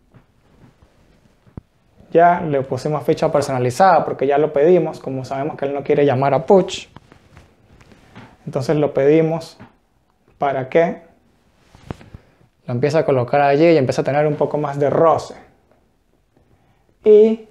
Ya le pusimos ficha personalizada porque ya lo pedimos, como sabemos que él no quiere llamar a Puch. Entonces lo pedimos para que lo empiece a colocar allí y empiece a tener un poco más de roce. Y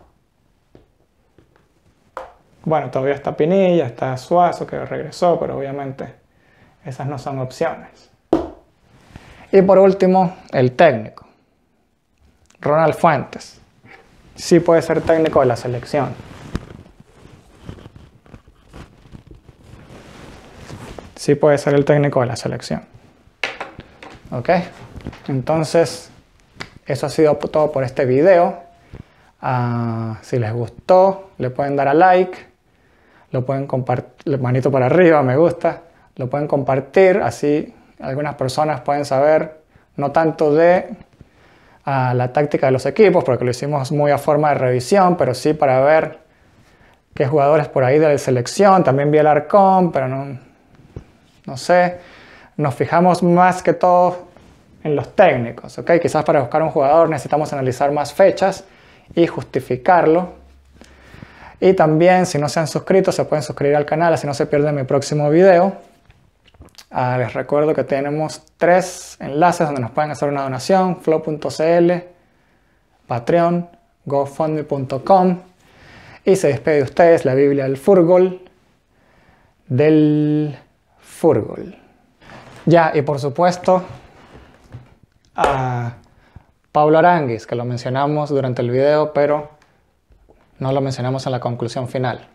bueno, todavía está Pinilla, está Suazo que regresó, pero obviamente esas no son opciones. Y por último, el técnico. Ronald Fuentes. Sí puede ser técnico de la selección. Sí puede ser el técnico de la selección. ¿Ok? Entonces, eso ha sido todo por este video. Uh, si les gustó, le pueden dar a like. Lo pueden compartir, manito para arriba, me gusta. Lo pueden compartir, así algunas personas pueden saber, no tanto de uh, la táctica de los equipos, porque lo hicimos muy a forma de revisión, pero sí para ver qué jugadores por ahí de la selección. También vi el Arcón, pero no, no sé. Nos fijamos más que todo en los técnicos, ¿ok? Quizás para buscar un jugador necesitamos analizar más fechas y justificarlo. Y también, si no se han suscrito, se pueden suscribir al canal, así no se pierden mi próximo video. Uh, les recuerdo que tenemos tres enlaces donde nos pueden hacer una donación: flow punto c l, Patreon, GoFundMe punto com. Y se despide de ustedes la Biblia del Fútbol, del Fútbol. Ya, y por supuesto, a Pablo Aránguiz, que lo mencionamos durante el video, pero no lo mencionamos en la conclusión final.